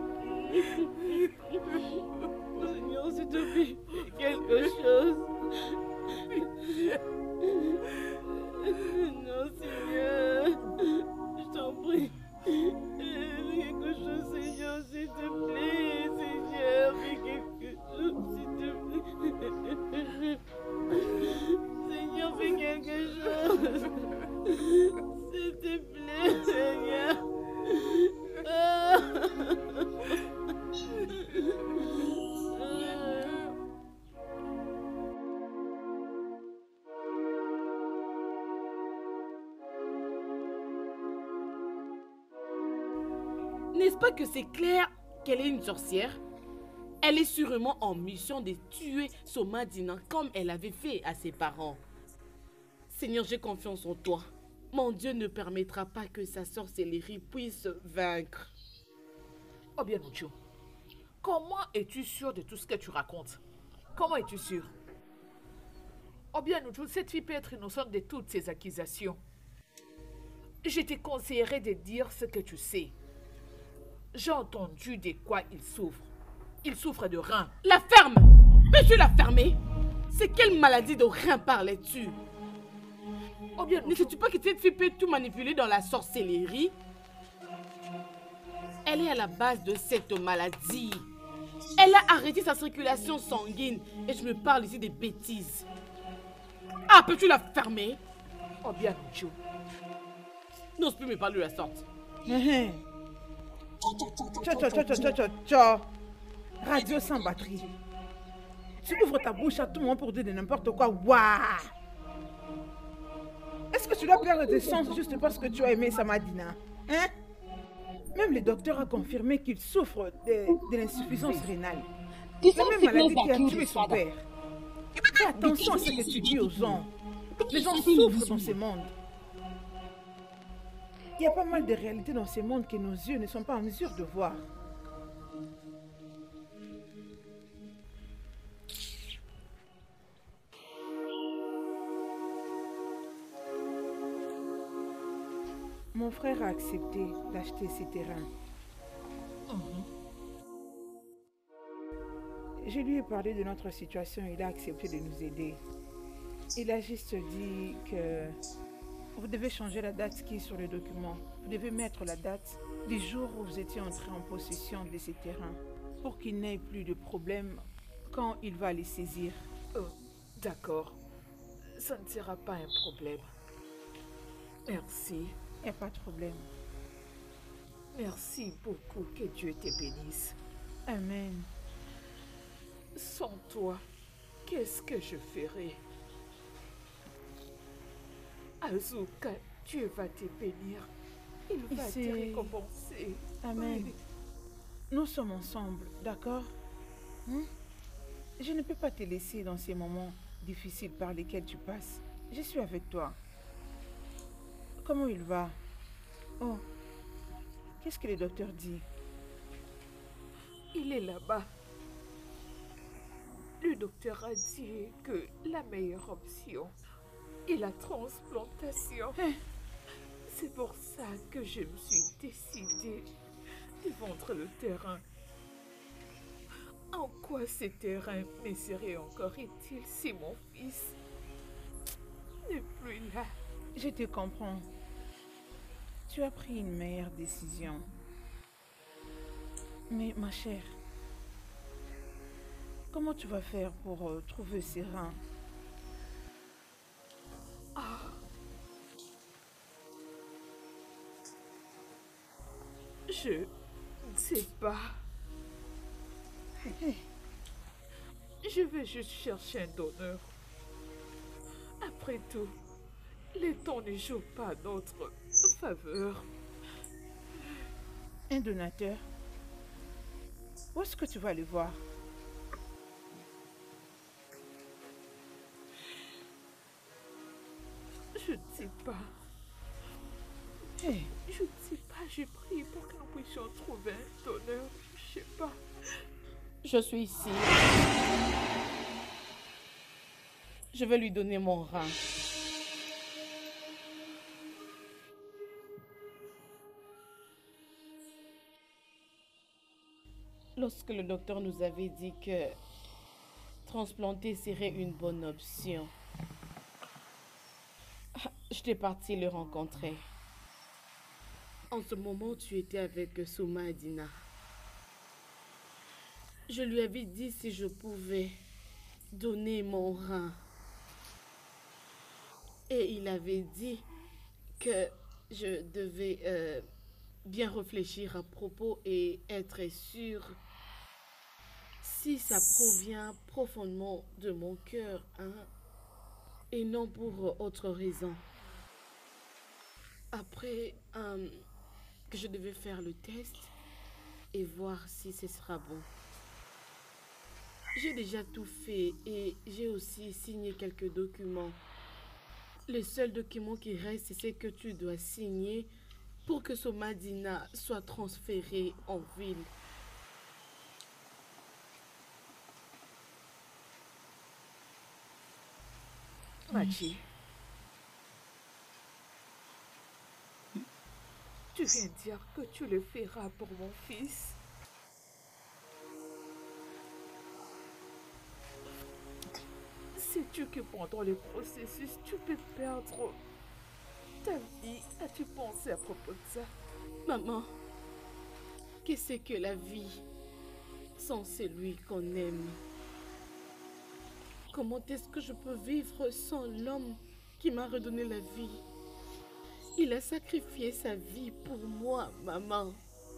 Seigneur, s'il te plaît, fais quelque chose. Non, Seigneur, je t'en prie. Fais quelque chose, Seigneur, s'il te plaît. Seigneur, fais quelque chose, s'il te plaît. Seigneur, fais quelque chose. S'il te plaît, Seigneur. N'est-ce pas que c'est clair qu'elle est une sorcière? Elle est sûrement en mission de tuer Somadina comme elle avait fait à ses parents. Seigneur, j'ai confiance en toi. Mon Dieu ne permettra pas que sa sorcellerie puisse vaincre. Obianucho, comment es-tu sûr de tout ce que tu racontes? Comment es-tu sûr? Obianucho, cette fille peut être innocente de toutes ces accusations. Je te conseillerais de dire ce que tu sais. J'ai entendu de quoi il souffre. Il souffre de reins. La ferme! Peux-tu la fermer? C'est quelle maladie de reins parlais-tu? Ne sais-tu pas que cette fille peut tout manipuler dans la sorcellerie? Elle est à la base de cette maladie. Elle a arrêté sa circulation sanguine et je me parle ici des bêtises. Ah, peux-tu la fermer? Obianucho. N'ose plus me parler de la sorte. Radio sans batterie. Tu ouvres ta bouche à tout le monde pour dire de n'importe quoi. Waouh! Est-ce que tu dois perdre tes sens juste parce que tu as aimé Samadina? Hein? Même le docteur a confirmé qu'il souffre de l'insuffisance rénale. La même maladie qui a tué son père. Fais attention à ce que tu dis aux gens. Les gens souffrent dans ce monde. Il y a pas mal de réalités dans ce monde que nos yeux ne sont pas en mesure de voir. Mon frère a accepté d'acheter ces terrains. Je lui ai parlé de notre situation et il a accepté de nous aider. Il a juste dit que vous devez changer la date qui est sur le document. Vous devez mettre la date du jour où vous étiez entré en possession de ces terrains pour qu'il n'ait plus de problème quand il va les saisir. D'accord. Ça ne sera pas un problème. Merci. Il n'y a pas de problème. Merci beaucoup. Que Dieu te bénisse. Amen. Sans toi, qu'est-ce que je ferais? Azuka, Dieu va te bénir. Il va te récompenser. Amen. Oui. Nous sommes ensemble, d'accord? Je ne peux pas te laisser dans ces moments difficiles par lesquels tu passes. Je suis avec toi. Comment il va? Oh, qu'est-ce que le docteur dit? Il est là-bas. Le docteur a dit que la meilleure option est la transplantation. C'est pour ça que je me suis décidée de vendre le terrain. En quoi ce terrain me serait encore utile si mon fils n'est plus là. Je te comprends. Tu as pris une meilleure décision. Mais ma chère, comment tu vas faire pour trouver ces reins? Je ne sais pas. Je vais juste chercher un donneur. Après tout, les temps ne jouent pas à notre faveur. Un donateur? Où est-ce que tu vas le voir? Je ne sais pas. Hey, Je ne sais pas. J'ai prié pour que nous puissions trouver un donneur. Je ne sais pas. Je suis ici. Je vais lui donner mon rein. Lorsque le docteur nous avait dit que transplanter serait une bonne option, j'étais partie le rencontrer. En ce moment, tu étais avec Souma et Dina. Je lui avais dit si je pouvais donner mon rein. Et il avait dit que je devais bien réfléchir à propos et être sûr si ça provient profondément de mon cœur, hein, et non pour autre raison. Après, que je devais faire le test et voir si ce sera bon. J'ai déjà tout fait et j'ai aussi signé quelques documents. Le seul document qui reste, c'est que tu dois signer pour que Somadina soit transférée en ville. Machi, tu viens dire que tu le feras pour mon fils. Sais-tu que pendant le processus, tu peux perdre ta vie? As-tu pensé à propos de ça? Maman, qu'est-ce que la vie sans celui qu'on aime? Comment est-ce que je peux vivre sans l'homme qui m'a redonné la vie? Il a sacrifié sa vie pour moi, maman.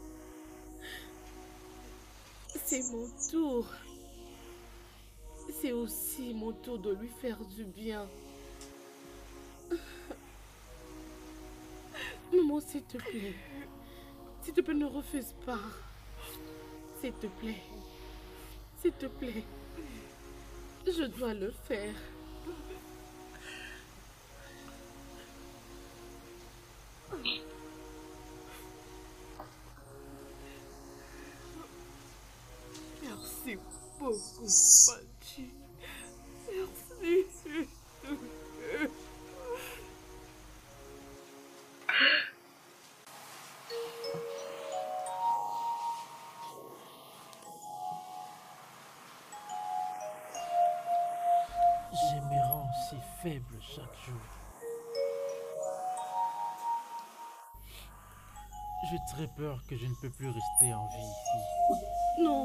C'est mon tour. C'est aussi mon tour de lui faire du bien. Maman, s'il te plaît. S'il te plaît, ne refuse pas. S'il te plaît. S'il te plaît. Je dois le faire. Merci beaucoup, Machi. Merci. Je me rends si faible chaque jour. J'ai très peur que je ne peux plus rester en vie ici. Non.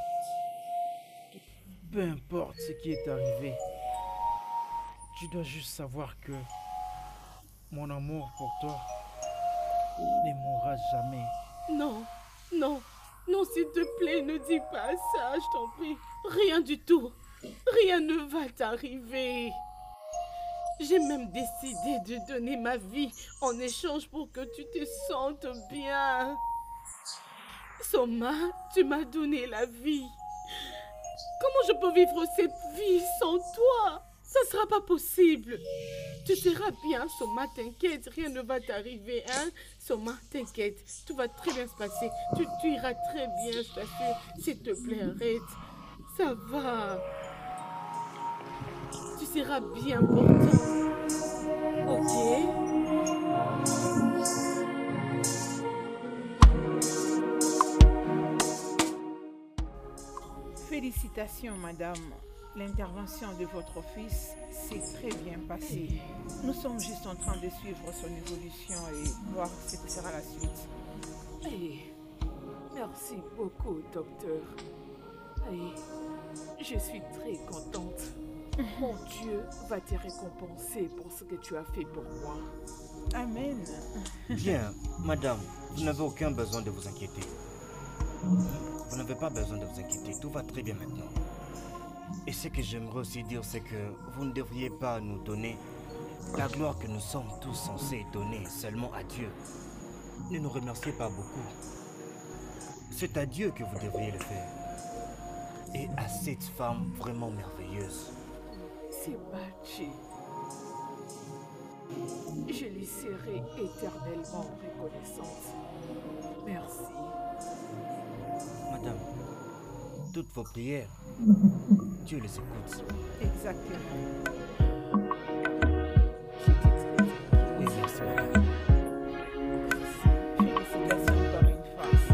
Peu importe ce qui est arrivé, tu dois juste savoir que mon amour pour toi ne mourra jamais. Non. Non. Non, s'il te plaît, ne dis pas ça, je t'en prie. Rien du tout. Rien ne va t'arriver. J'ai même décidé de donner ma vie en échange pour que tu te sentes bien. Soma, tu m'as donné la vie. Comment je peux vivre cette vie sans toi? Ça sera pas possible. Tu seras bien, Soma, t'inquiète, rien ne va t'arriver, hein? Soma, t'inquiète, tout va très bien se passer. Tu iras très bien, je t'assure. S'il te plaît, arrête. Ça va. Tu seras bien pourtant. Ok? Félicitations, madame. L'intervention de votre fils s'est très bien passée. Nous sommes juste en train de suivre son évolution et voir ce que sera la suite. Merci beaucoup, docteur. Je suis très contente. Mon Dieu va te récompenser pour ce que tu as fait pour moi. Amen. Bien, madame, vous n'avez aucun besoin de vous inquiéter. Vous n'avez pas besoin de vous inquiéter, tout va très bien maintenant. Et ce que j'aimerais aussi dire, c'est que vous ne devriez pas nous donner la gloire que nous sommes tous censés donner seulement à Dieu. Ne nous remerciez pas beaucoup. C'est à Dieu que vous devriez le faire. Et à cette femme vraiment merveilleuse. C'est Bachi. Je lui serai éternellement reconnaissante. Merci. Madame, toutes vos prières, Dieu les écoute. Exactement. Oui, merci, madame. Félicitations encore une fois.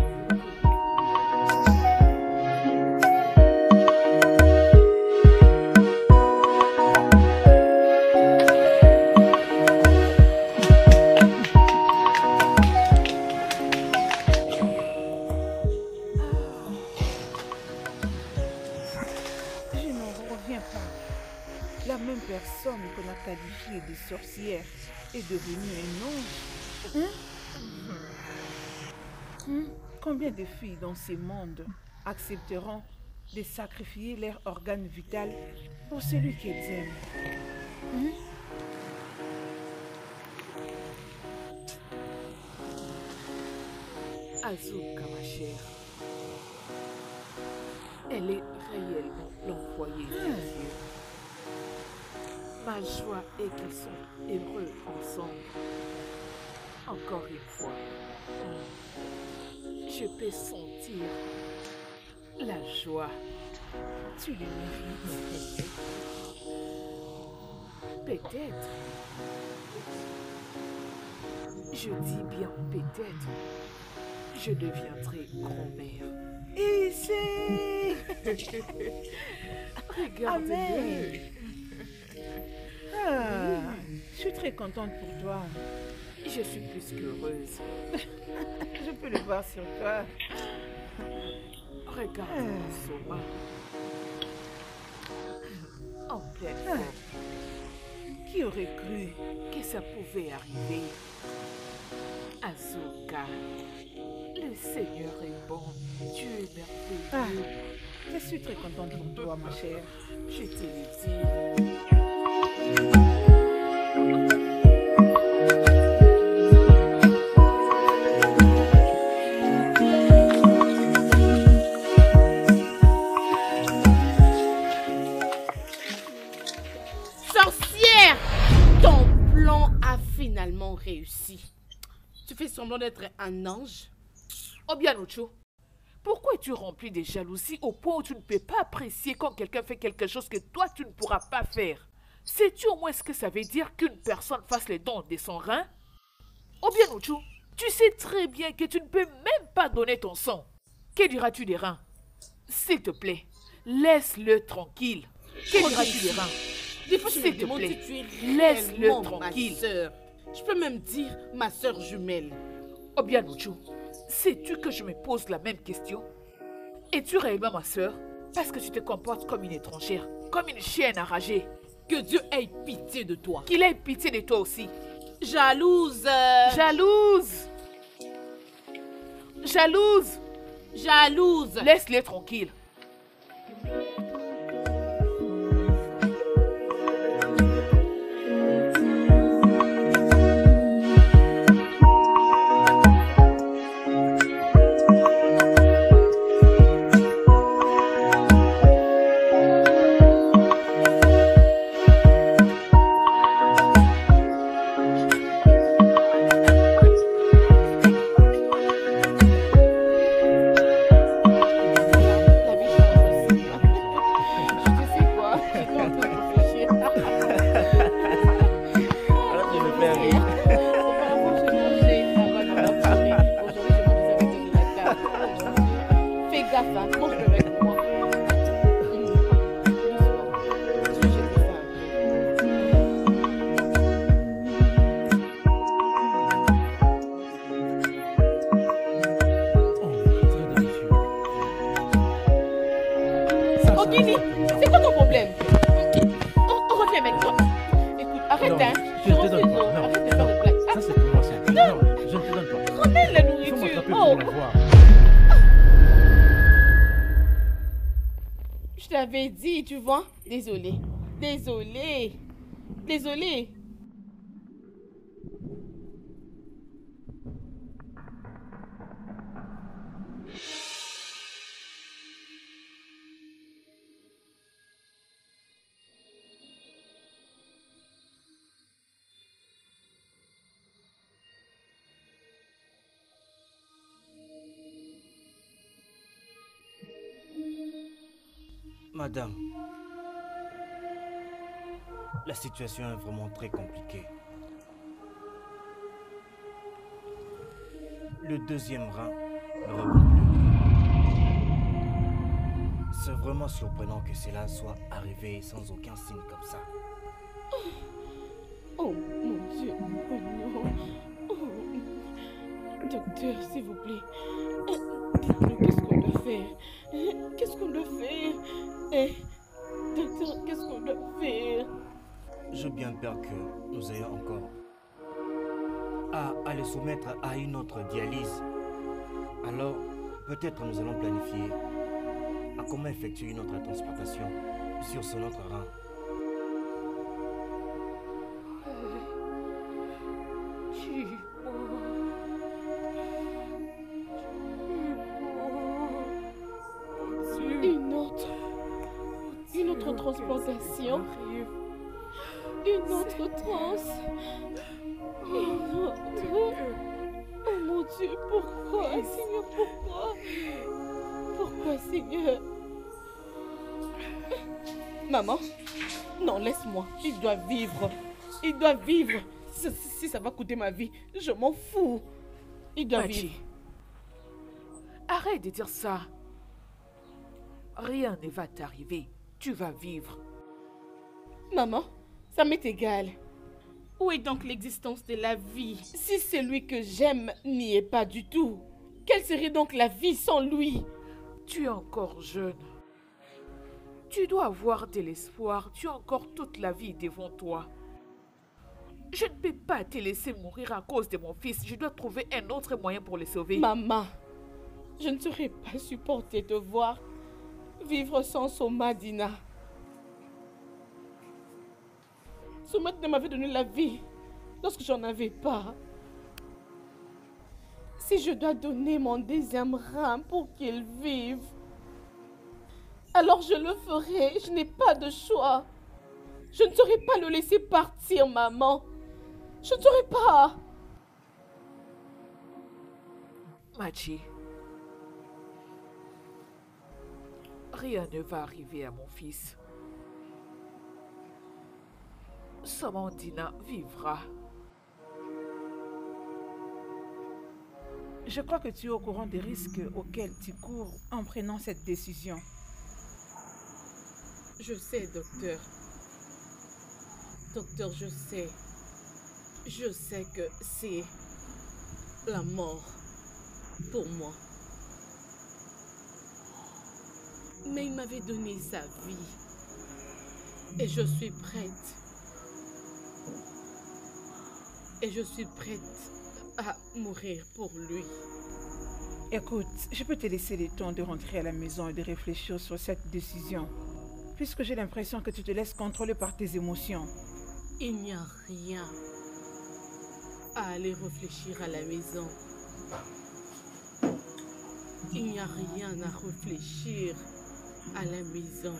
Je n'en reviens pas. La même personne qu'on a qualifiée de sorcière est devenue un ange. Combien de filles dans ce monde accepteront de sacrifier leur organe vital pour celui qu'elles aiment? Azuka, ma chère. Elle est réellement l'employée de Dieu. Ma joie est qu'ils sont heureux ensemble. Encore une fois, je peux sentir la joie. Tu le mérites. Peut-être. Je dis bien peut-être. Je deviendrai grand-mère. Ici! Regarde-le. Amen. Ah, je suis très contente pour toi. Je suis plus qu'heureuse. Je peux le voir sur toi. Regarde mon Soma. En pleine forme. Qui aurait cru? Que ça pouvait arriver? Azuka, le Seigneur est bon. Dieu est merveilleux. Je suis très contente pour toi, ma chère. Je te le dis. Sorcière! Ton plan a finalement réussi. Tu fais semblant d'être un ange? Obianocho, pourquoi es-tu rempli de jalousie au point où tu ne peux pas apprécier quand quelqu'un fait quelque chose que toi tu ne pourras pas faire? Sais-tu au moins ce que ça veut dire qu'une personne fasse les dons de son rein? Obianocho, tu sais très bien que tu ne peux même pas donner ton sang. Que diras-tu des reins? S'il te plaît, laisse-le tranquille. Que diras-tu des reins? Des fois, je me S'il te demande plaît, si tu es laisse-le réellement tranquille. ma sœur. Je peux même dire ma sœur jumelle. Obianocho, sais-tu que je me pose la même question? Es-tu réellement ma sœur? Parce que tu te comportes comme une étrangère, comme une chienne enragée. Que Dieu ait pitié de toi. Qu'il ait pitié de toi aussi. Jalouse. Jalouse! Jalouse! Jalouse. Laisse-les tranquilles. La Arrête, Non, hein. je ne te donne refuse, pas. Non, arrête de faire des blagues. ça c'est pour moi, c'est non, je ne te donne pas. Ramène la Il faut nourriture. m'attraper Oh, pour la voir. je t'avais dit, tu vois. Désolée. Désolée. Désolée. Madame, la situation est vraiment très compliquée. Le deuxième rein ne répond plus. C'est vraiment surprenant que cela soit arrivé sans aucun signe comme ça. Oh mon Dieu. Oh non. Oh. Docteur, s'il vous plaît. Dites-nous qu'est-ce qu'on doit faire. Qu'est-ce qu'on doit faire. Docteur, qu'est-ce qu'on doit faire. J'ai bien peur que nous ayons encore à le soumettre à une autre dialyse. Alors, peut-être nous allons planifier à comment effectuer une autre transplantation sur son autre rein. Une autre transplantation. Une autre trans. Une autre. Oh mon Dieu, pourquoi, Seigneur, pourquoi? Pourquoi, Seigneur? Maman, non, laisse-moi. Il doit vivre. Il doit vivre. Si ça va coûter ma vie, je m'en fous. Il doit Machi, vivre. arrête de dire ça. Rien ne va t'arriver. Tu vas vivre. Maman, ça m'est égal. Où est donc l'existence de la vie si celui que j'aime n'y est pas du tout? Quelle serait donc la vie sans lui? Tu es encore jeune. Tu dois avoir de l'espoir. Tu as encore toute la vie devant toi. Je ne peux pas te laisser mourir à cause de mon fils. Je dois trouver un autre moyen pour le sauver. Maman, je ne saurais pas supporter de voir vivre sans Somadina. Somadina m'avait donné la vie lorsque j'en avais pas. Si je dois donner mon deuxième rein pour qu'il vive, alors je le ferai. Je n'ai pas de choix. Je ne saurais pas le laisser partir, maman. Je ne saurais pas. Machi, rien ne va arriver à mon fils. Samandina vivra. Je crois que tu es au courant des risques auxquels tu cours en prenant cette décision. Je sais, docteur. Docteur, je sais. Je sais que c'est la mort pour moi. Mais il m'avait donné sa vie. Et je suis prête. Et je suis prête à mourir pour lui. Écoute, je peux te laisser le temps de rentrer à la maison et de réfléchir sur cette décision, puisque j'ai l'impression que tu te laisses contrôler par tes émotions. Il n'y a rien à aller réfléchir à la maison. Il n'y a rien à réfléchir à la maison.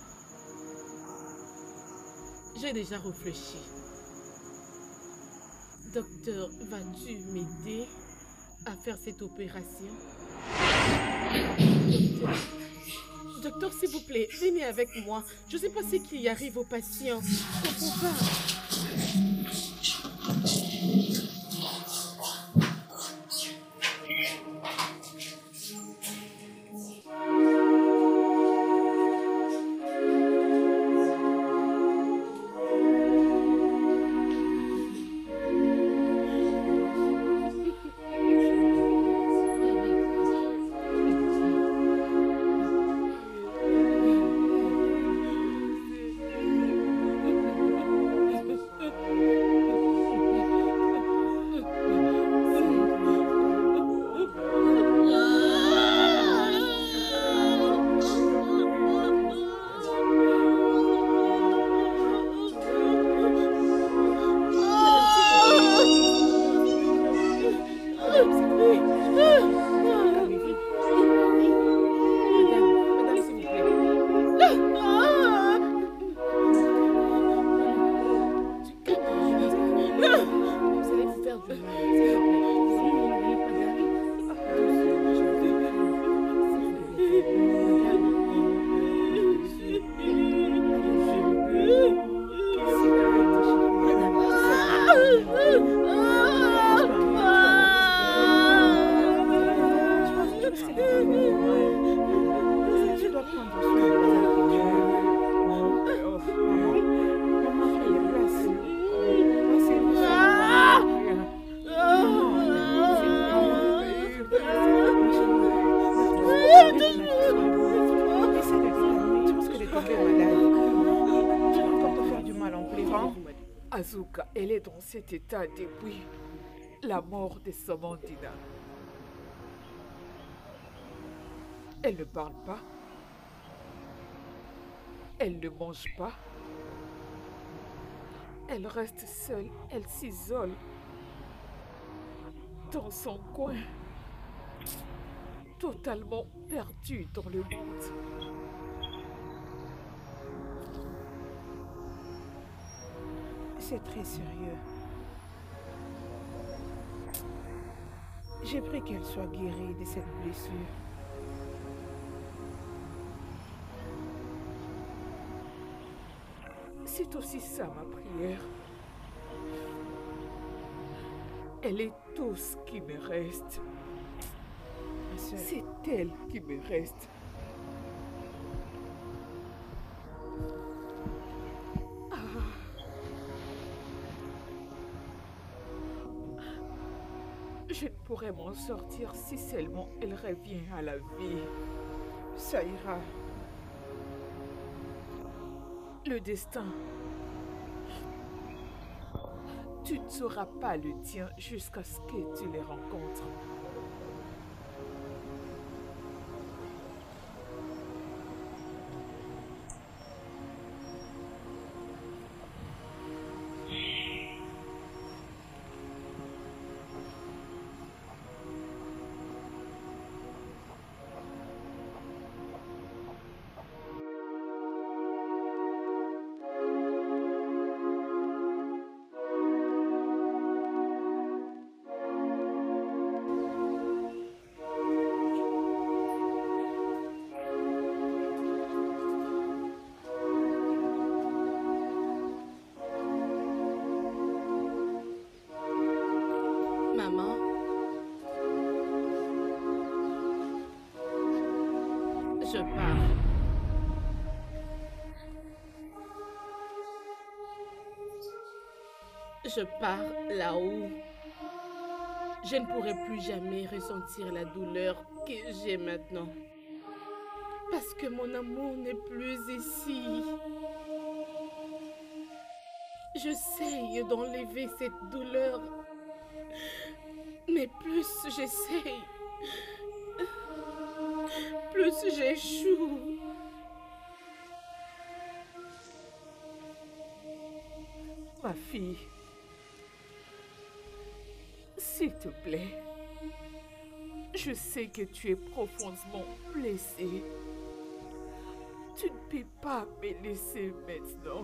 J'ai déjà réfléchi. Docteur, vas-tu m'aider à faire cette opération? Docteur, s'il vous plaît, venez avec moi. Je ne sais pas ce qui arrive aux patients. Je comprends pas. Azuka, elle est dans cet état depuis la mort de Samandina. Elle ne parle pas. Elle ne mange pas. Elle reste seule, elle s'isole dans son coin, totalement perdue dans le monde. C'est très sérieux. J'ai pris qu'elle soit guérie de cette blessure. C'est aussi ça ma prière. Elle est tout ce qui me reste. Ma sœur, C'est elle qui me reste. Je ne pourrais m'en sortir si seulement elle revient à la vie. ça ira. Le destin. Tu ne sauras pas le tien jusqu'à ce que tu les rencontres. Maman, je pars. Je pars là-haut. Je ne pourrai plus jamais ressentir la douleur que j'ai maintenant. Parce que mon amour n'est plus ici. J'essaye d'enlever cette douleur. Mais plus j'essaye, plus j'échoue. Ma fille, s'il te plaît, je sais que tu es profondément blessée. Tu ne peux pas me laisser maintenant.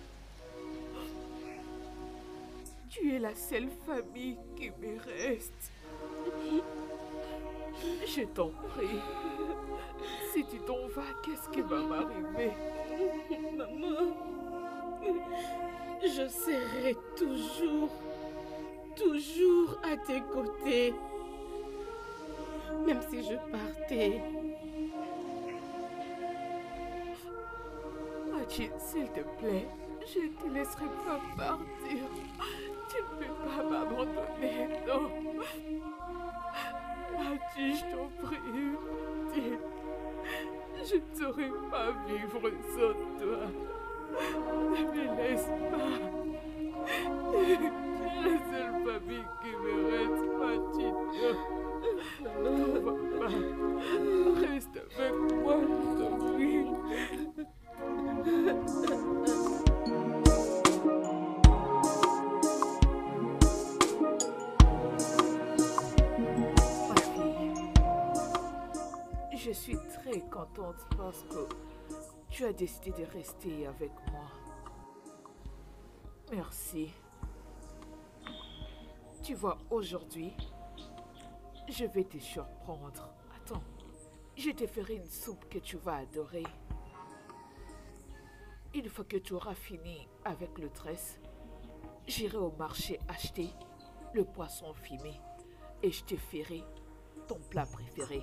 Tu es la seule famille qui me reste. Je t'en prie. Si tu t'en vas, qu'est-ce qui va m'arriver? Maman, je serai toujours à tes côtés. Même si je partais. Majid, s'il te plaît, je ne te laisserai pas partir. Tu ne peux pas m'abandonner, non. Majid, je t'en prie, dis. Je ne saurais pas vivre sans toi. Ne me laisse pas. Tu es la seule famille qui me reste, Majid. Ne va pas. Reste avec moi, je t'en prie. Je suis très contente parce que tu as décidé de rester avec moi. Merci. Tu vois, aujourd'hui, je vais te surprendre. Attends, je te ferai une soupe que tu vas adorer. Une fois que tu auras fini avec le tresse, j'irai au marché acheter le poisson fumé et je te ferai ton plat préféré.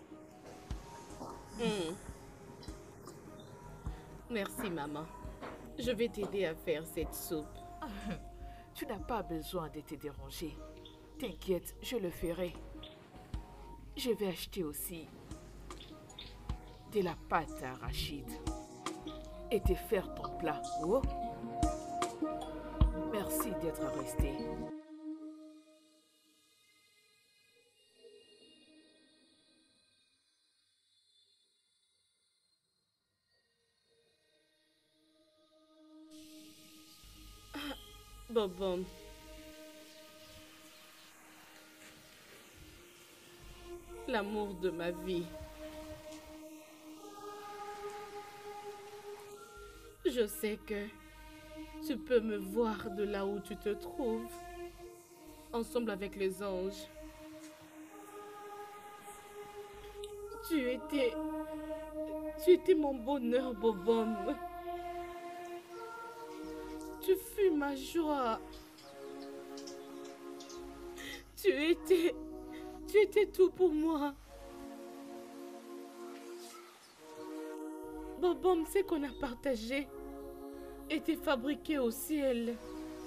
Merci, maman. Je vais t'aider à faire cette soupe. Tu n'as pas besoin de te déranger. T'inquiète, je le ferai. Je vais acheter aussi de la pâte arachide et te faire ton plat. Oh. Merci d'être resté. Bobom. L'amour de ma vie. Je sais que tu peux me voir de là où tu te trouves, ensemble avec les anges. Tu étais mon bonheur, Bobom. Tu fus ma joie. Tu étais tout pour moi. Bobom, ce qu'on a partagé était fabriqué au ciel.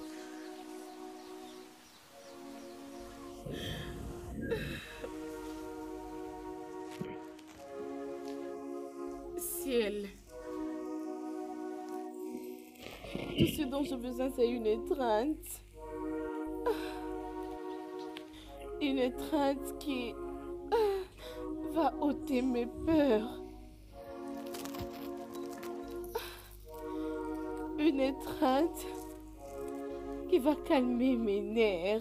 Ciel. Tout ce dont j'ai besoin, c'est une étreinte. Une étreinte qui va ôter mes peurs. Une étreinte qui va calmer mes nerfs.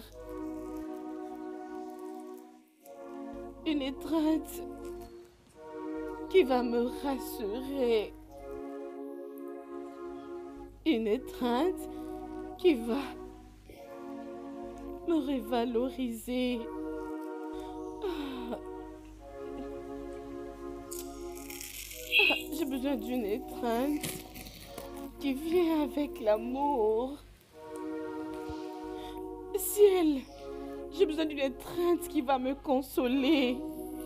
Une étreinte qui va me rassurer. Une étreinte qui va me revaloriser. J'ai besoin d'une étreinte qui vient avec l'amour. Ciel, j'ai besoin d'une étreinte qui va me consoler.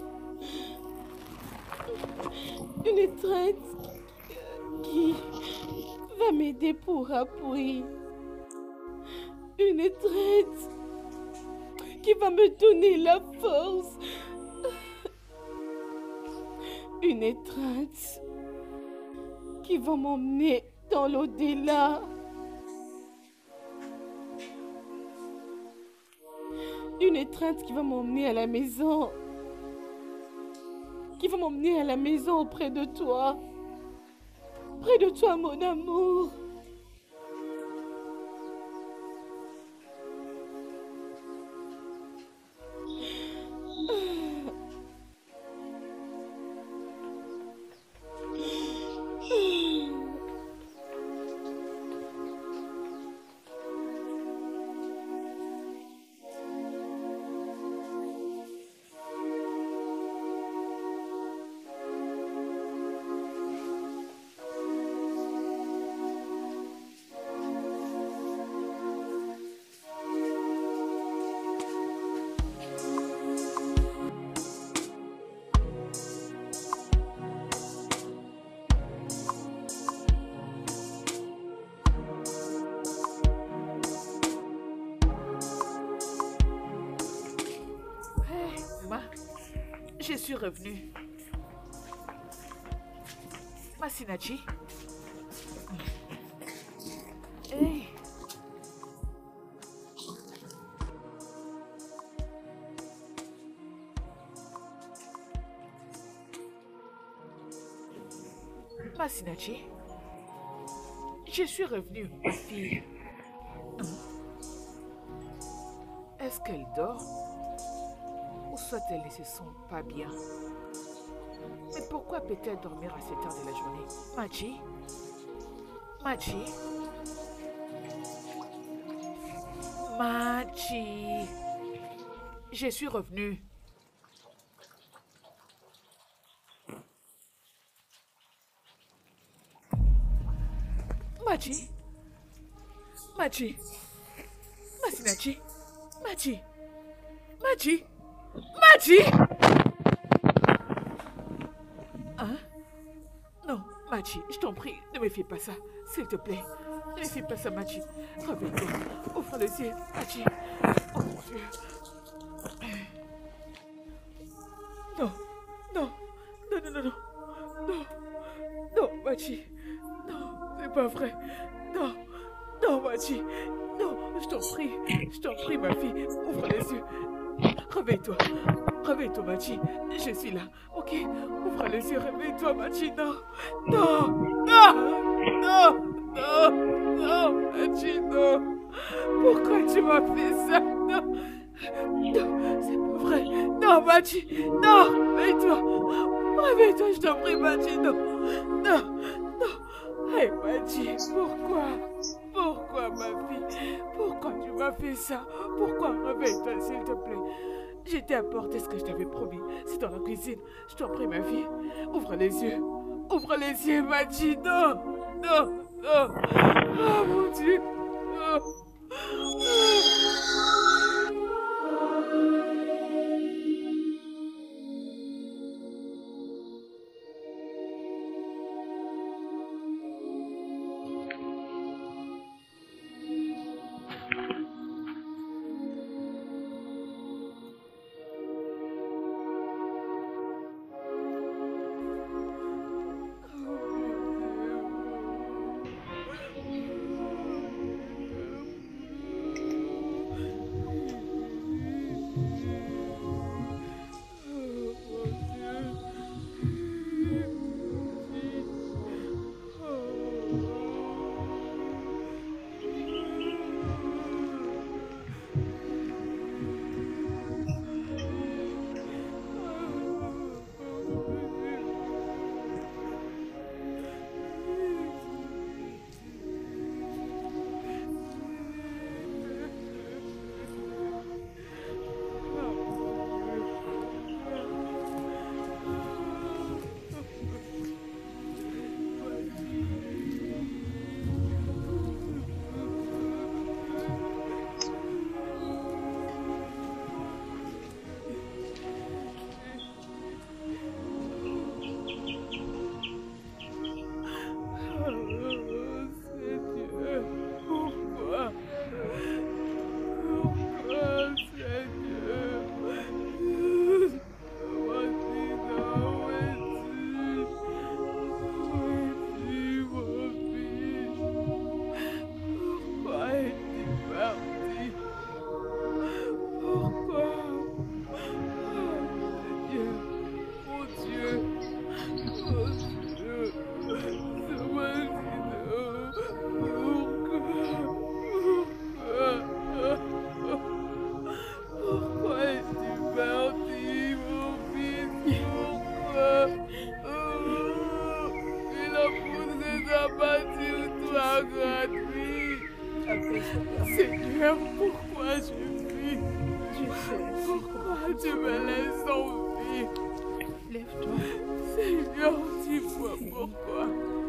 Une étreinte qui va m'aider pour appui. Une étreinte qui va me donner la force. Une étreinte qui va m'emmener dans l'au-delà. Une étreinte qui va m'emmener à la maison. Qui va m'emmener à la maison auprès de toi. Près de toi, mon amour. Je suis revenue. Masinachi. Hey. Masinachi. Je suis revenue, ma fille. Est-ce qu'elle dort? Ou soit elle ne se sent pas bien. Mais pourquoi peut-elle dormir à cette heure de la journée? Machi? Machi? Machi? Je suis revenue. Machi? Machi? Masinachi? Machi? Machi? Machi! Hein? Non, Machi, je t'en prie, ne me fais pas ça, s'il te plaît. Ne me fais pas ça, Machi. Rappelle-toi, ouvre le ciel, Machi. Oh mon Dieu. Non, non, non, non, non, non, non, non, Machi. Non, c'est pas vrai. Non, non, Machi. Non, je t'en prie, ma fille, ouvre les yeux. Réveille-toi, réveille-toi, Machi, je suis là, ok? Ouvre les yeux, réveille-toi, Machi, non, non, non, non, non, non, Machi, non. Pourquoi tu m'as fait ça? Non, non, c'est pas vrai. Non, Machi, non, réveille-toi, réveille-toi, je t'en prie, Machi, non, non, non. Hey, Machi, pourquoi? Pourquoi, ma fille? Pourquoi tu m'as fait ça? Pourquoi? Réveille-toi, s'il te plaît. Je t'ai apporté ce que je t'avais promis. C'est dans la cuisine. Je t'en prie, ma fille. Ouvre les yeux. Ouvre les yeux, Machi. Non, non, non. Oh, mon Dieu. Oh. Seigneur, pourquoi je vis? Pourquoi tu me laisses en vie? Lève-toi. Seigneur, dis-moi pourquoi.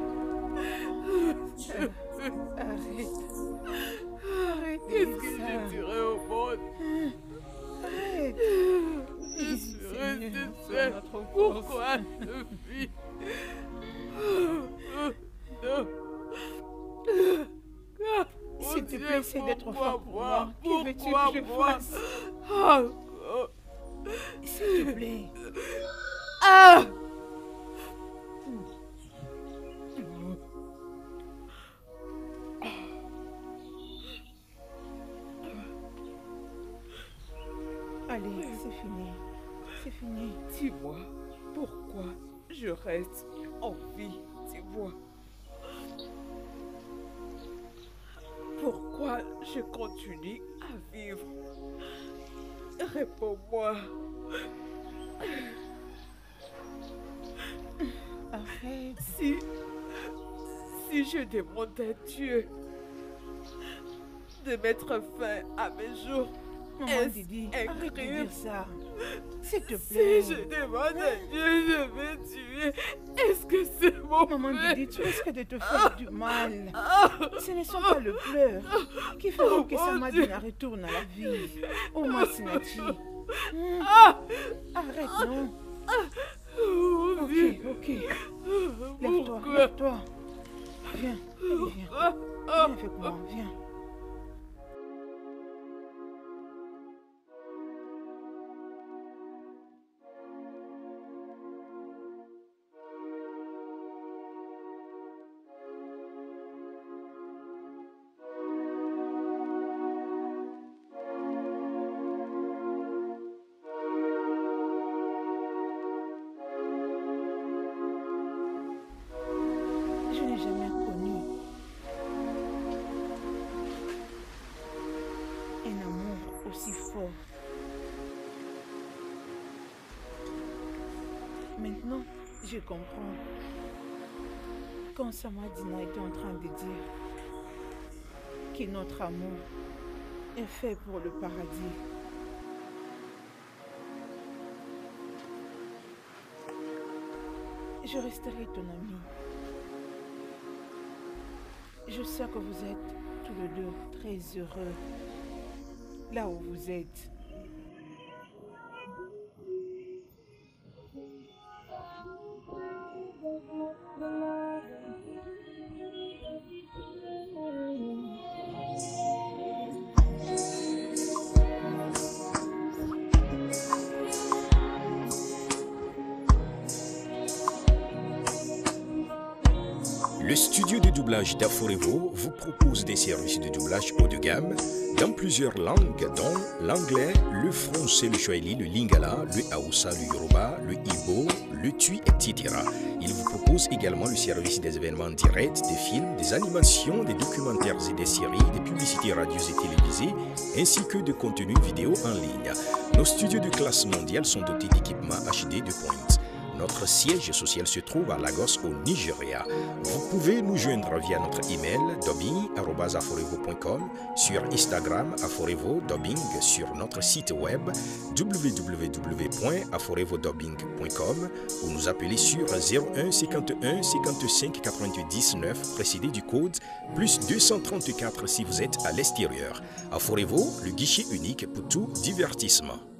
Arrête. Arrête. Qu'est-ce que je dirais au monde? Arrête. Je suis restée seule. Pourquoi je vis? Non. S'il te plaît, essaie d'être fort pour moi. Que veux-tu que je fasse? S'il te plaît. Ah! Allez, c'est fini. C'est fini. Dis-moi, pourquoi je reste en vie? Dis-moi. Pourquoi je continue à vivre? Réponds-moi. Arrête. Si je demande à Dieu de mettre fin à mes jours, Maman Didi, arrête de dire ça. S'il te si plaît. je demande à Dieu de me tuer, est-ce que c'est mon Maman frère? Didi, tu risques de te faire du mal. Ce ne sont pas le pleurs qui feront que Samadina retourne à la vie. Oh, Masinachi. Arrête, non. Oh, Ok, Dieu. ok. Lève-toi, Pourquoi? lève-toi. Viens, allez, viens. Viens avec moi, viens. Non, je comprends. Quand Samadina était en train de dire que notre amour est fait pour le paradis, je resterai ton ami. Je sais que vous êtes tous les deux très heureux là où vous êtes. Le studio de doublage d'Aforevo vous propose des services de doublage haut de gamme dans plusieurs langues, dont l'anglais, le français, le swahili, le lingala, le haoussa, le yoruba, le igbo, le tui, etc. Il vous propose également le service des événements directs, des films, des animations, des documentaires et des séries, des publicités radios et télévisées, ainsi que de contenus vidéo en ligne. Nos studios de classe mondiale sont dotés d'équipements HD de pointe. Notre siège social se trouve à Lagos au Nigeria. Vous pouvez nous joindre via notre email dubbing@aforevo.com, sur Instagram aforevo-dubbing, sur notre site web www.aforevodubbing.com ou nous appeler sur 01 51 55 99 précédé du code plus 234 si vous êtes à l'extérieur. Aforevo, le guichet unique pour tout divertissement.